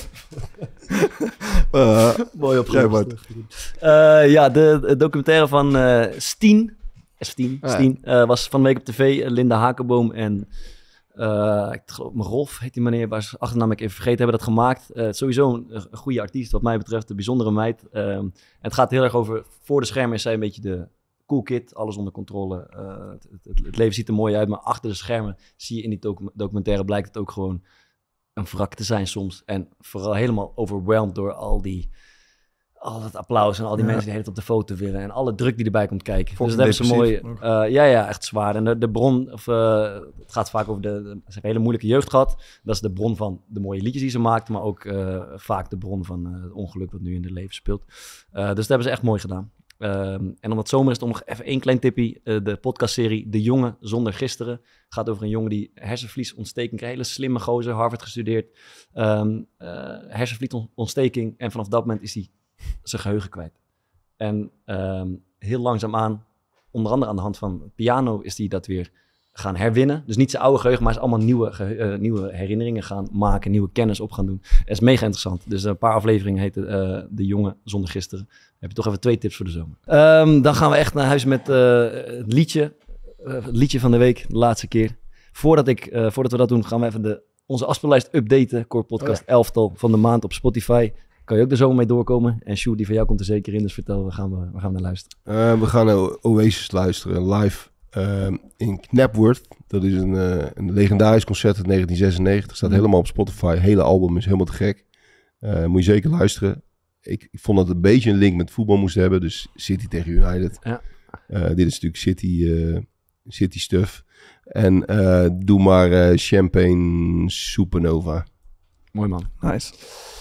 uh, mooi opgelost. Uh, ja, de, de documentaire van uh, Stien, Stien, ah, Stien ja. uh, was van de week op tv. Linda Hakenboom en uh, ik geloof Rolf heet die meneer, waar ze achternaam ik even vergeten hebben dat gemaakt. Uh, sowieso een, een goede artiest wat mij betreft, een bijzondere meid. Uh, en het gaat heel erg over, voor de schermen is zij een beetje de cool kid, alles onder controle. Uh, het, het, het leven ziet er mooi uit, maar achter de schermen zie je in die docu- documentaire blijkt het ook gewoon een wrak te zijn soms. En vooral helemaal overwhelmed door al die, al dat applaus en al die ja. mensen die het op de foto willen en alle druk die erbij komt kijken. Volgens dus dat hebben ze mooi. Uh, ja, ja, echt zwaar. En de, de bron, of uh, het gaat vaak over de, de. Ze hebben een hele moeilijke jeugd gehad. Dat is de bron van de mooie liedjes die ze maakt, maar ook uh, vaak de bron van uh, het ongeluk wat nu in het leven speelt. Uh, dus dat hebben ze echt mooi gedaan. Uh, en omdat het zomer is, dan nog even één klein tippie. Uh, de podcastserie De Jongen Zonder Gisteren gaat over een jongen die hersenvliesontsteking kreeg. Hele slimme gozer, Harvard gestudeerd. Um, uh, hersenvliesontsteking. En vanaf dat moment is hij zijn geheugen kwijt. En um, heel langzaamaan, onder andere aan de hand van piano, is hij dat weer gaan herwinnen. Dus niet zijn oude geheugen, maar is allemaal nieuwe, ge- uh, nieuwe herinneringen gaan maken, nieuwe kennis op gaan doen. Het is mega interessant. Dus een paar afleveringen heten uh, De Jongen Zonder Gisteren. Dan heb je toch even twee tips voor de zomer. Um, dan gaan we echt naar huis met uh, het liedje. Uh, het liedje van de week, de laatste keer. Voordat, ik, uh, voordat we dat doen, gaan we even de, onze afspeellijst updaten. Core Podcast oh ja. elftal van de maand op Spotify. Kan je ook de zomer mee doorkomen. En Sjoerd, die van jou komt er zeker in. Dus vertel, we gaan, we, we gaan naar luisteren. Uh, we gaan naar Oasis luisteren, live uh, in Knapworth. Dat is een, uh, een legendarisch concert uit negentien zesennegentig. Staat mm. helemaal op Spotify. Het hele album is helemaal te gek. Uh, moet je zeker luisteren. Ik, ik vond dat het een beetje een link met voetbal moest hebben. Dus City tegen United. Ja. Uh, dit is natuurlijk City, uh, City stuff. En uh, doe maar uh, Champagne Supernova. Mooi man. Nice.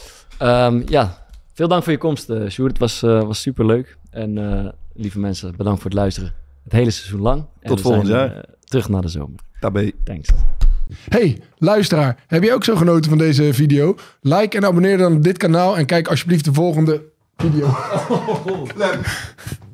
Um, ja, veel dank voor je komst, uh, Sjoerd. Het was, uh, was super leuk. En uh, lieve mensen, bedankt voor het luisteren. Het hele seizoen lang. En tot volgend zijn, jaar. Uh, terug naar de zomer. Tabé. Thanks. Hey, luisteraar. Heb je ook zo genoten van deze video? Like en abonneer dan op dit kanaal. En kijk alsjeblieft de volgende video. Oh,